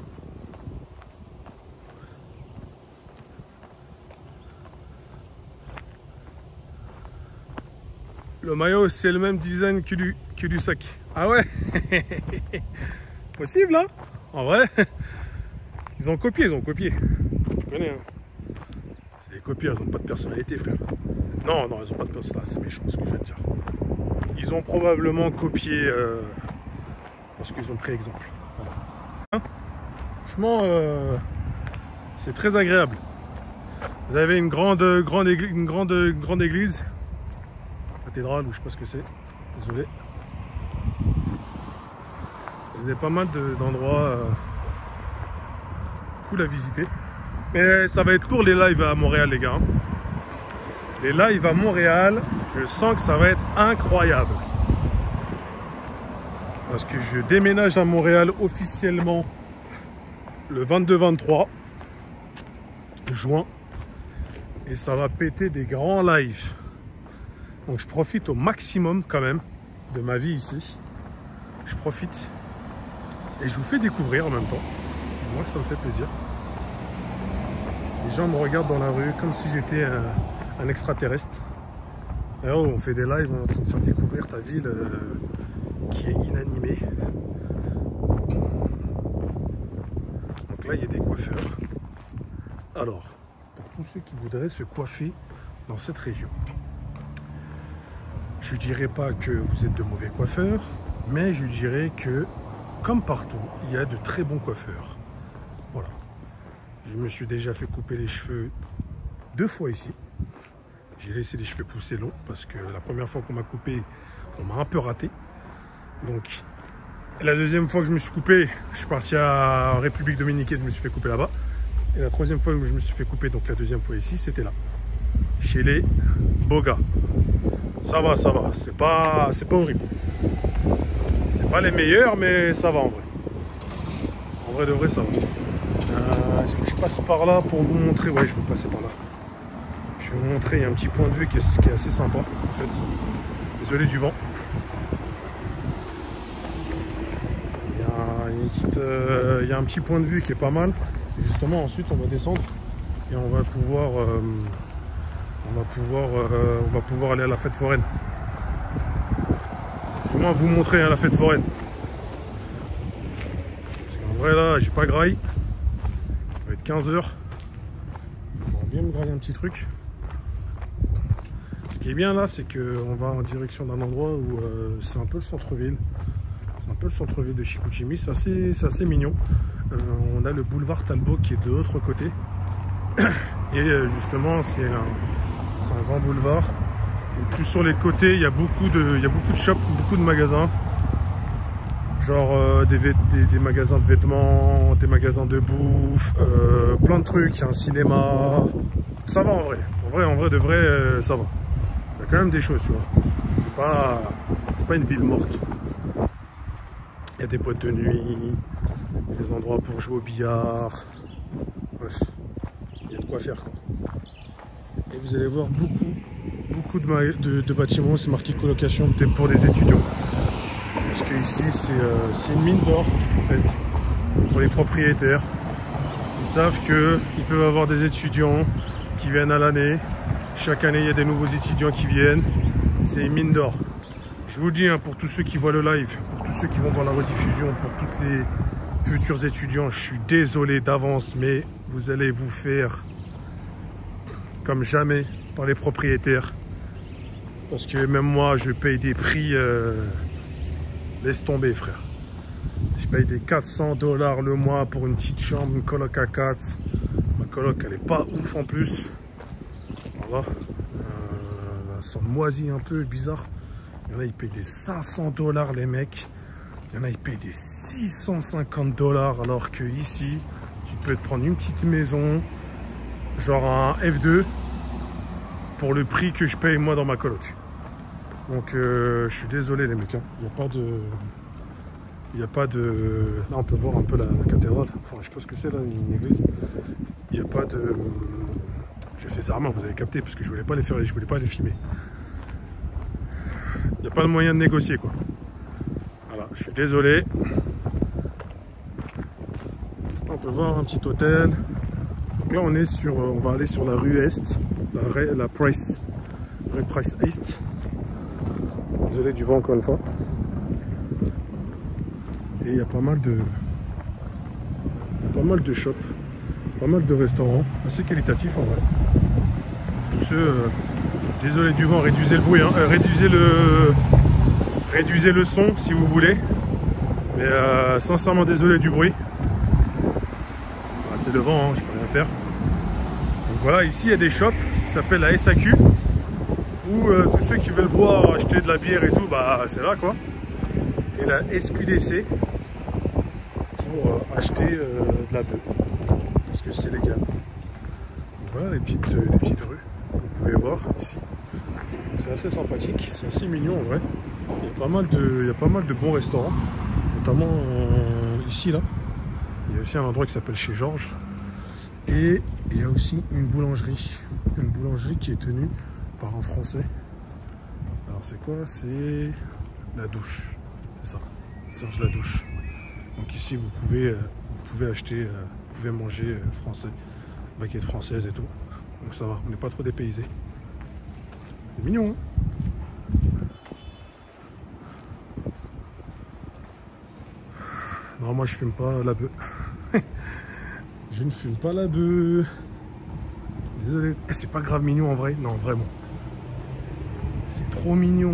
Le maillot, c'est le même design que du, que du sac. Ah ouais? Possible, hein? En vrai? Ils ont copié, ils ont copié. Tu connais, hein? C'est des copies, elles n'ont pas de personnalité, frère. Non, non, elles n'ont pas de personnalité. C'est méchant ce que je viens de dire. Ils ont probablement copié euh, parce qu'ils ont pris exemple. Voilà. Hein? Franchement, euh, c'est très agréable. Vous avez une grande, grande, église, une grande, une grande église. Cathédrale ou je sais pas ce que c'est, désolé. Il y a pas mal d'endroits euh, cool à visiter. Mais ça va être court les lives à Montréal les gars. Les lives à Montréal, je sens que ça va être incroyable. Parce que je déménage à Montréal officiellement le vingt-deux vingt-trois juin. Et ça va péter des grands lives. Donc je profite au maximum quand même de ma vie ici. Je profite et je vous fais découvrir en même temps. Moi ça me fait plaisir. Les gens me regardent dans la rue comme si j'étais un, un extraterrestre. Et oh, on fait des lives, on est en train de faire découvrir ta ville euh, qui est inanimée. Donc là, il y a des coiffeurs. Alors, pour tous ceux qui voudraient se coiffer dans cette région, je ne dirais pas que vous êtes de mauvais coiffeurs, mais je dirais que, comme partout, il y a de très bons coiffeurs. Voilà. Je me suis déjà fait couper les cheveux deux fois ici. J'ai laissé les cheveux pousser longs parce que la première fois qu'on m'a coupé, on m'a un peu raté. Donc, la deuxième fois que je me suis coupé, je suis parti à en République Dominicaine, je me suis fait couper là-bas. Et la troisième fois où je me suis fait couper, donc la deuxième fois ici, c'était là, chez les beaux gars. Ça va, ça va, c'est pas, c'est pas horrible. C'est pas les meilleurs, mais ça va en vrai. En vrai de vrai, ça va. Euh, Est-ce que je passe par là pour vous montrer? Ouais, je vais passer par là. Je vais vous montrer, il y a un petit point de vue qui est, qui est assez sympa, en fait. Désolé du vent. Il y a, une petite, euh, il y a un petit point de vue qui est pas mal. Et justement, ensuite, on va descendre et on va pouvoir, euh, on va pouvoir, euh, on va pouvoir aller à la fête foraine. Du moins, vous montrer hein, la fête foraine. Parce qu'en vrai, là, j'ai pas graille. Ça va être quinze heures. On va bien me grailler un petit truc. Ce qui est bien là, c'est qu'on va en direction d'un endroit où euh, c'est un peu le centre-ville. C'est un peu le centre-ville de Chicoutimi. C'est assez, c'est assez mignon. Euh, on a le boulevard Talbot qui est de l'autre côté. Et euh, justement, c'est un, c'est un grand boulevard. Et plus sur les côtés, il y a beaucoup de, il y a beaucoup de shops, beaucoup de magasins. Genre euh, des, des, des magasins de vêtements, des magasins de bouffe, euh, plein de trucs. Il y a un cinéma. Ça va en vrai. En vrai, en vrai de vrai, euh, ça va. Il y a quand même des choses, tu vois. C'est pas, c'est pas une ville morte. Il y a des boîtes de nuit, des endroits pour jouer au billard. Bref, il y a de quoi faire, quoi. Et vous allez voir beaucoup, beaucoup de, de, de bâtiments, c'est marqué colocation pour les étudiants. Parce que ici, c'est euh, une mine d'or, en fait, pour les propriétaires. Ils savent qu'ils peuvent avoir des étudiants qui viennent à l'année. Chaque année, il y a des nouveaux étudiants qui viennent. C'est une mine d'or. Je vous le dis, hein, pour tous ceux qui voient le live, pour tous ceux qui vont voir la rediffusion, pour toutes les futurs étudiants, je suis désolé d'avance, mais vous allez vous faire comme jamais par les propriétaires. Parce que même moi, je paye des prix... Euh... Laisse tomber, frère. Je paye des quatre cents dollars le mois pour une petite chambre, une coloc à quatre. Ma coloc, elle est pas ouf en plus. Voilà. Euh, ça moisit un peu, bizarre. Il y en a, ils payent des cinq cents dollars, les mecs. Il y en a, ils payent des six cent cinquante dollars. Alors que ici, tu peux te prendre une petite maison, genre un F deux, pour le prix que je paye moi dans ma coloc. Donc euh, je suis désolé les mecs, hein. Il n'y a pas de... Il n'y a pas de... Là on peut voir un peu la, la cathédrale. Enfin je sais pas ce que c'est là, une église. Il n'y a pas de... J'ai fait ça rarement, vous avez capté, parce que je voulais pas les faire, je voulais pas les filmer. Il n'y a pas de moyen de négocier quoi. Voilà, je suis désolé. On peut voir un petit hôtel. Donc là on est sur... On va aller sur la rue Est. La, la Price... Rue Price Est. Désolé du vent encore une fois. Et il y a pas mal de... Il y a pas mal de shops, pas mal de restaurants, assez qualitatifs en vrai. Pour tous ceux... Euh, désolé du vent, réduisez le bruit, hein, euh, réduisez le... Réduisez le son si vous voulez. Mais euh, sincèrement désolé du bruit. Bah, c'est le vent, hein, je peux rien faire. Donc voilà, ici il y a des shops qui s'appellent la S A Q. Où euh, tous ceux qui veulent boire, acheter de la bière et tout, bah c'est là quoi. Et la S Q D C pour euh, acheter euh, de la bœuf. Parce que c'est légal. Donc voilà les petites, euh, les petites rues que vous pouvez voir ici. C'est assez sympathique, c'est assez mignon en vrai. Il y a pas mal de, il y a pas mal de bons restaurants. Notamment euh, ici là. Il y a aussi un endroit qui s'appelle chez Georges. Et il y a aussi une boulangerie. Une boulangerie qui est tenue par un Français. Alors c'est quoi? C'est La Douche. C'est ça, Serge La Douche. Donc ici vous pouvez, euh, vous pouvez acheter, euh, vous pouvez manger euh, français. baguette française et tout. Donc ça va, on n'est pas trop dépaysé. C'est mignon, hein. Non, moi je fume pas la bœuf. Je ne fume pas la bœuf. Désolé. Eh, c'est pas grave mignon en vrai. Non, vraiment. C'est trop mignon.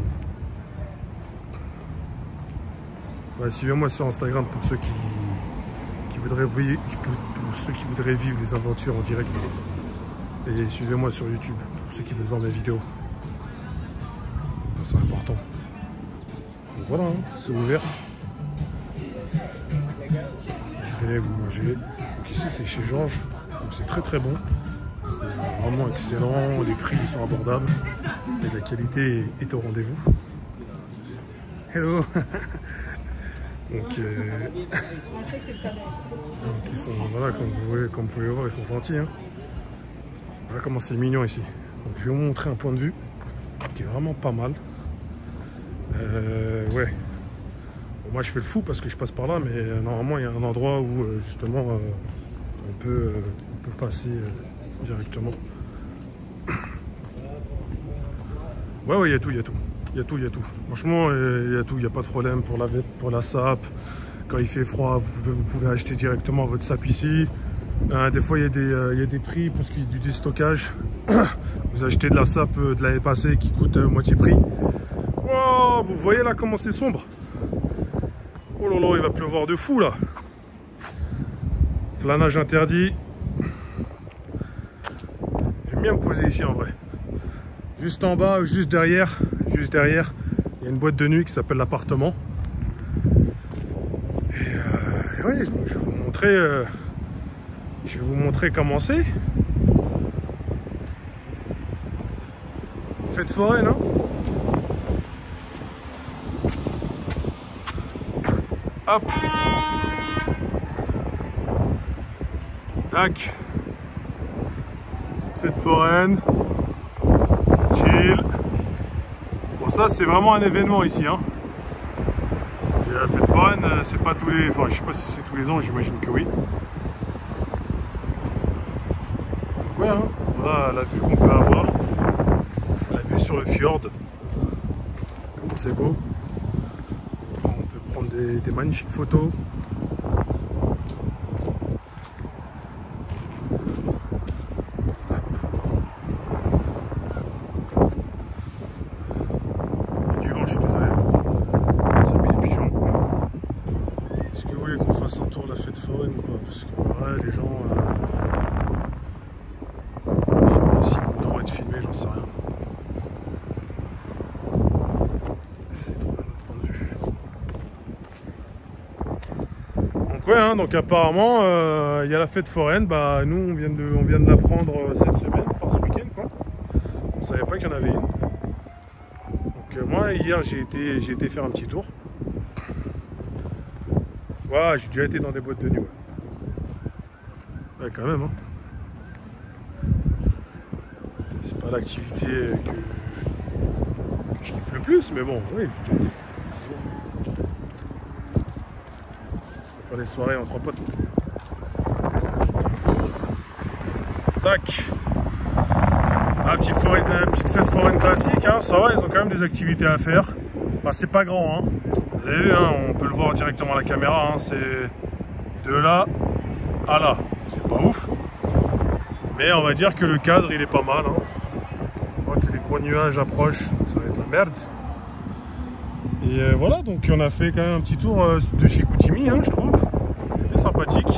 Ouais, suivez-moi sur Instagram pour ceux qui, qui voudraient pour, pour ceux qui voudraient vivre les aventures en direct. Et suivez-moi sur YouTube pour ceux qui veulent voir mes vidéos. C'est important. Donc voilà, hein, c'est ouvert. Je vais vous manger. Donc ici c'est chez Georges. Donc c'est très très bon. C'est vraiment excellent. Les prix sont abordables. Et la qualité est au rendez-vous. Hello. Donc, euh... Donc ils sont, voilà, comme vous, voyez, comme vous pouvez le voir, ils sont gentils. Hein. Voilà comment c'est mignon ici. Donc je vais vous montrer un point de vue qui est vraiment pas mal. Euh, ouais. Bon, moi je fais le fou parce que je passe par là, mais euh, normalement il y a un endroit où euh, justement euh, on, peut, euh, on peut passer euh, directement. Ouais, ouais, il y a tout, il y a tout. Il y a tout, il y a tout. Franchement, il y a tout, il n'y a pas de problème pour la, pour la sape. Quand il fait froid, vous pouvez, vous pouvez acheter directement votre sape ici. Euh, des fois, il y, a des, euh, il y a des prix parce qu'il y a du déstockage. Vous achetez de la sape de l'année passée qui coûte euh, moitié prix. Oh, vous voyez là comment c'est sombre. Oh là là, il va pleuvoir de fou là. Flanage interdit. J'aime bien me poser ici en vrai. Juste en bas, juste derrière, juste derrière, il y a une boîte de nuit qui s'appelle l'appartement. Et, euh, et ouais, je vais vous montrer, euh, je vais vous montrer comment c'est. Fête foraine, hein. Hop. Tac. Petite fête foraine. Chill. Bon, ça c'est vraiment un événement ici, hein. La fête foraine, c'est pas tous les, enfin je sais pas si c'est tous les ans, j'imagine que oui. Donc ouais, hein. Voilà la vue qu'on peut avoir, la vue sur le fjord. Comment c'est beau. On peut prendre des, des magnifiques photos. Un tour la fête foraine ou pas, parce que ouais, les gens euh... je sais pas s'ils voudront être filmés, j'en sais rien. C'est trop bien notre point de vue. Donc ouais, hein, donc apparemment il euh, y a la fête foraine, bah nous on vient de, on vient de l'apprendre cette semaine, enfin ce week-end quoi. On savait pas qu'il y en avait une. Donc euh, moi hier j'ai été, j'ai été faire un petit tour. Ouais, j'ai déjà été dans des boîtes de nuit. Ouais, ouais quand même. Hein. C'est pas l'activité que... que je kiffe le plus, mais bon, oui. J'ai déjà été. On va faire des soirées entre potes. Tac. Ah, petite, forêt, petite fête foraine classique, hein. Ça va, ils ont quand même des activités à faire. Bah, c'est pas grand, hein. Vous avez vu, hein, on peut le voir directement à la caméra, hein, c'est de là à là. C'est pas ouf. Mais on va dire que le cadre, il est pas mal. Hein. On voit que les gros nuages approchent, ça va être la merde. Et euh, voilà, donc on a fait quand même un petit tour euh, de chez Koutimi, hein, je trouve. C'était sympathique.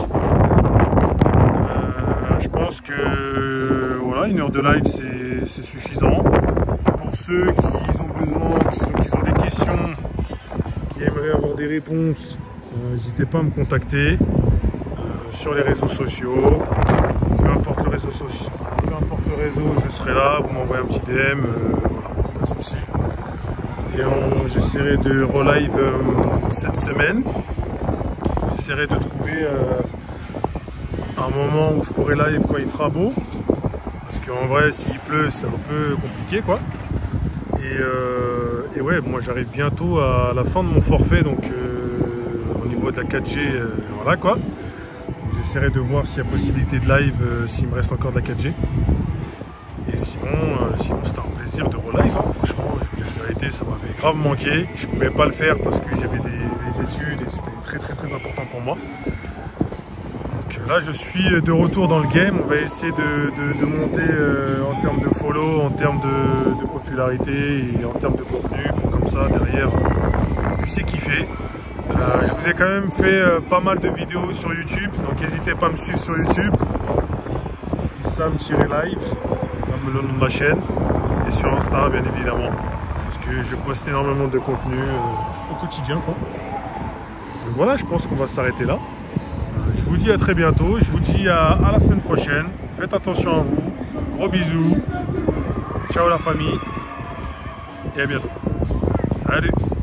Euh, je pense que euh, voilà, une heure de live, c'est suffisant. Pour ceux qui ont besoin, qui, sont, qui ont des questions, qui aimeraient avoir des réponses, euh, n'hésitez pas à me contacter euh, sur les réseaux sociaux. Peu importe le réseau social, peu importe le réseau, je serai là. Vous m'envoyez un petit D M, euh, voilà, pas de souci. Et j'essaierai de relive euh, cette semaine. J'essaierai de trouver euh, un moment où je pourrai live quand il fera beau. Parce qu'en vrai, s'il pleut, c'est un peu compliqué, quoi. Et, euh, et ouais, moi j'arrive bientôt à la fin de mon forfait, donc euh, au niveau de la quatre G, euh, voilà quoi. j'essaierai de voir s'il y a possibilité de live, euh, s'il me reste encore de la quatre G. Et sinon, euh, sinon c'était un plaisir de relive. Hein. Franchement, je vous dis la vérité, ça m'avait grave manqué. Je ne pouvais pas le faire parce que j'avais des, des études et c'était très très très important pour moi. Donc là, je suis de retour dans le game. On va essayer de, de, de monter euh, en termes de follow, en termes de, de popularité et en termes de contenu pour comme ça derrière vous puissiez kiffer. Euh, je vous ai quand même fait euh, pas mal de vidéos sur YouTube, donc n'hésitez pas à me suivre sur YouTube. Issam-Live, comme le nom de ma chaîne, et sur Insta bien évidemment, parce que je poste énormément de contenu euh, au quotidien quoi. Donc voilà, je pense qu'on va s'arrêter là. Euh, je vous dis à très bientôt, je vous dis à, à la semaine prochaine. Faites attention à vous, gros bisous, ciao la famille, et à bientôt. Salut!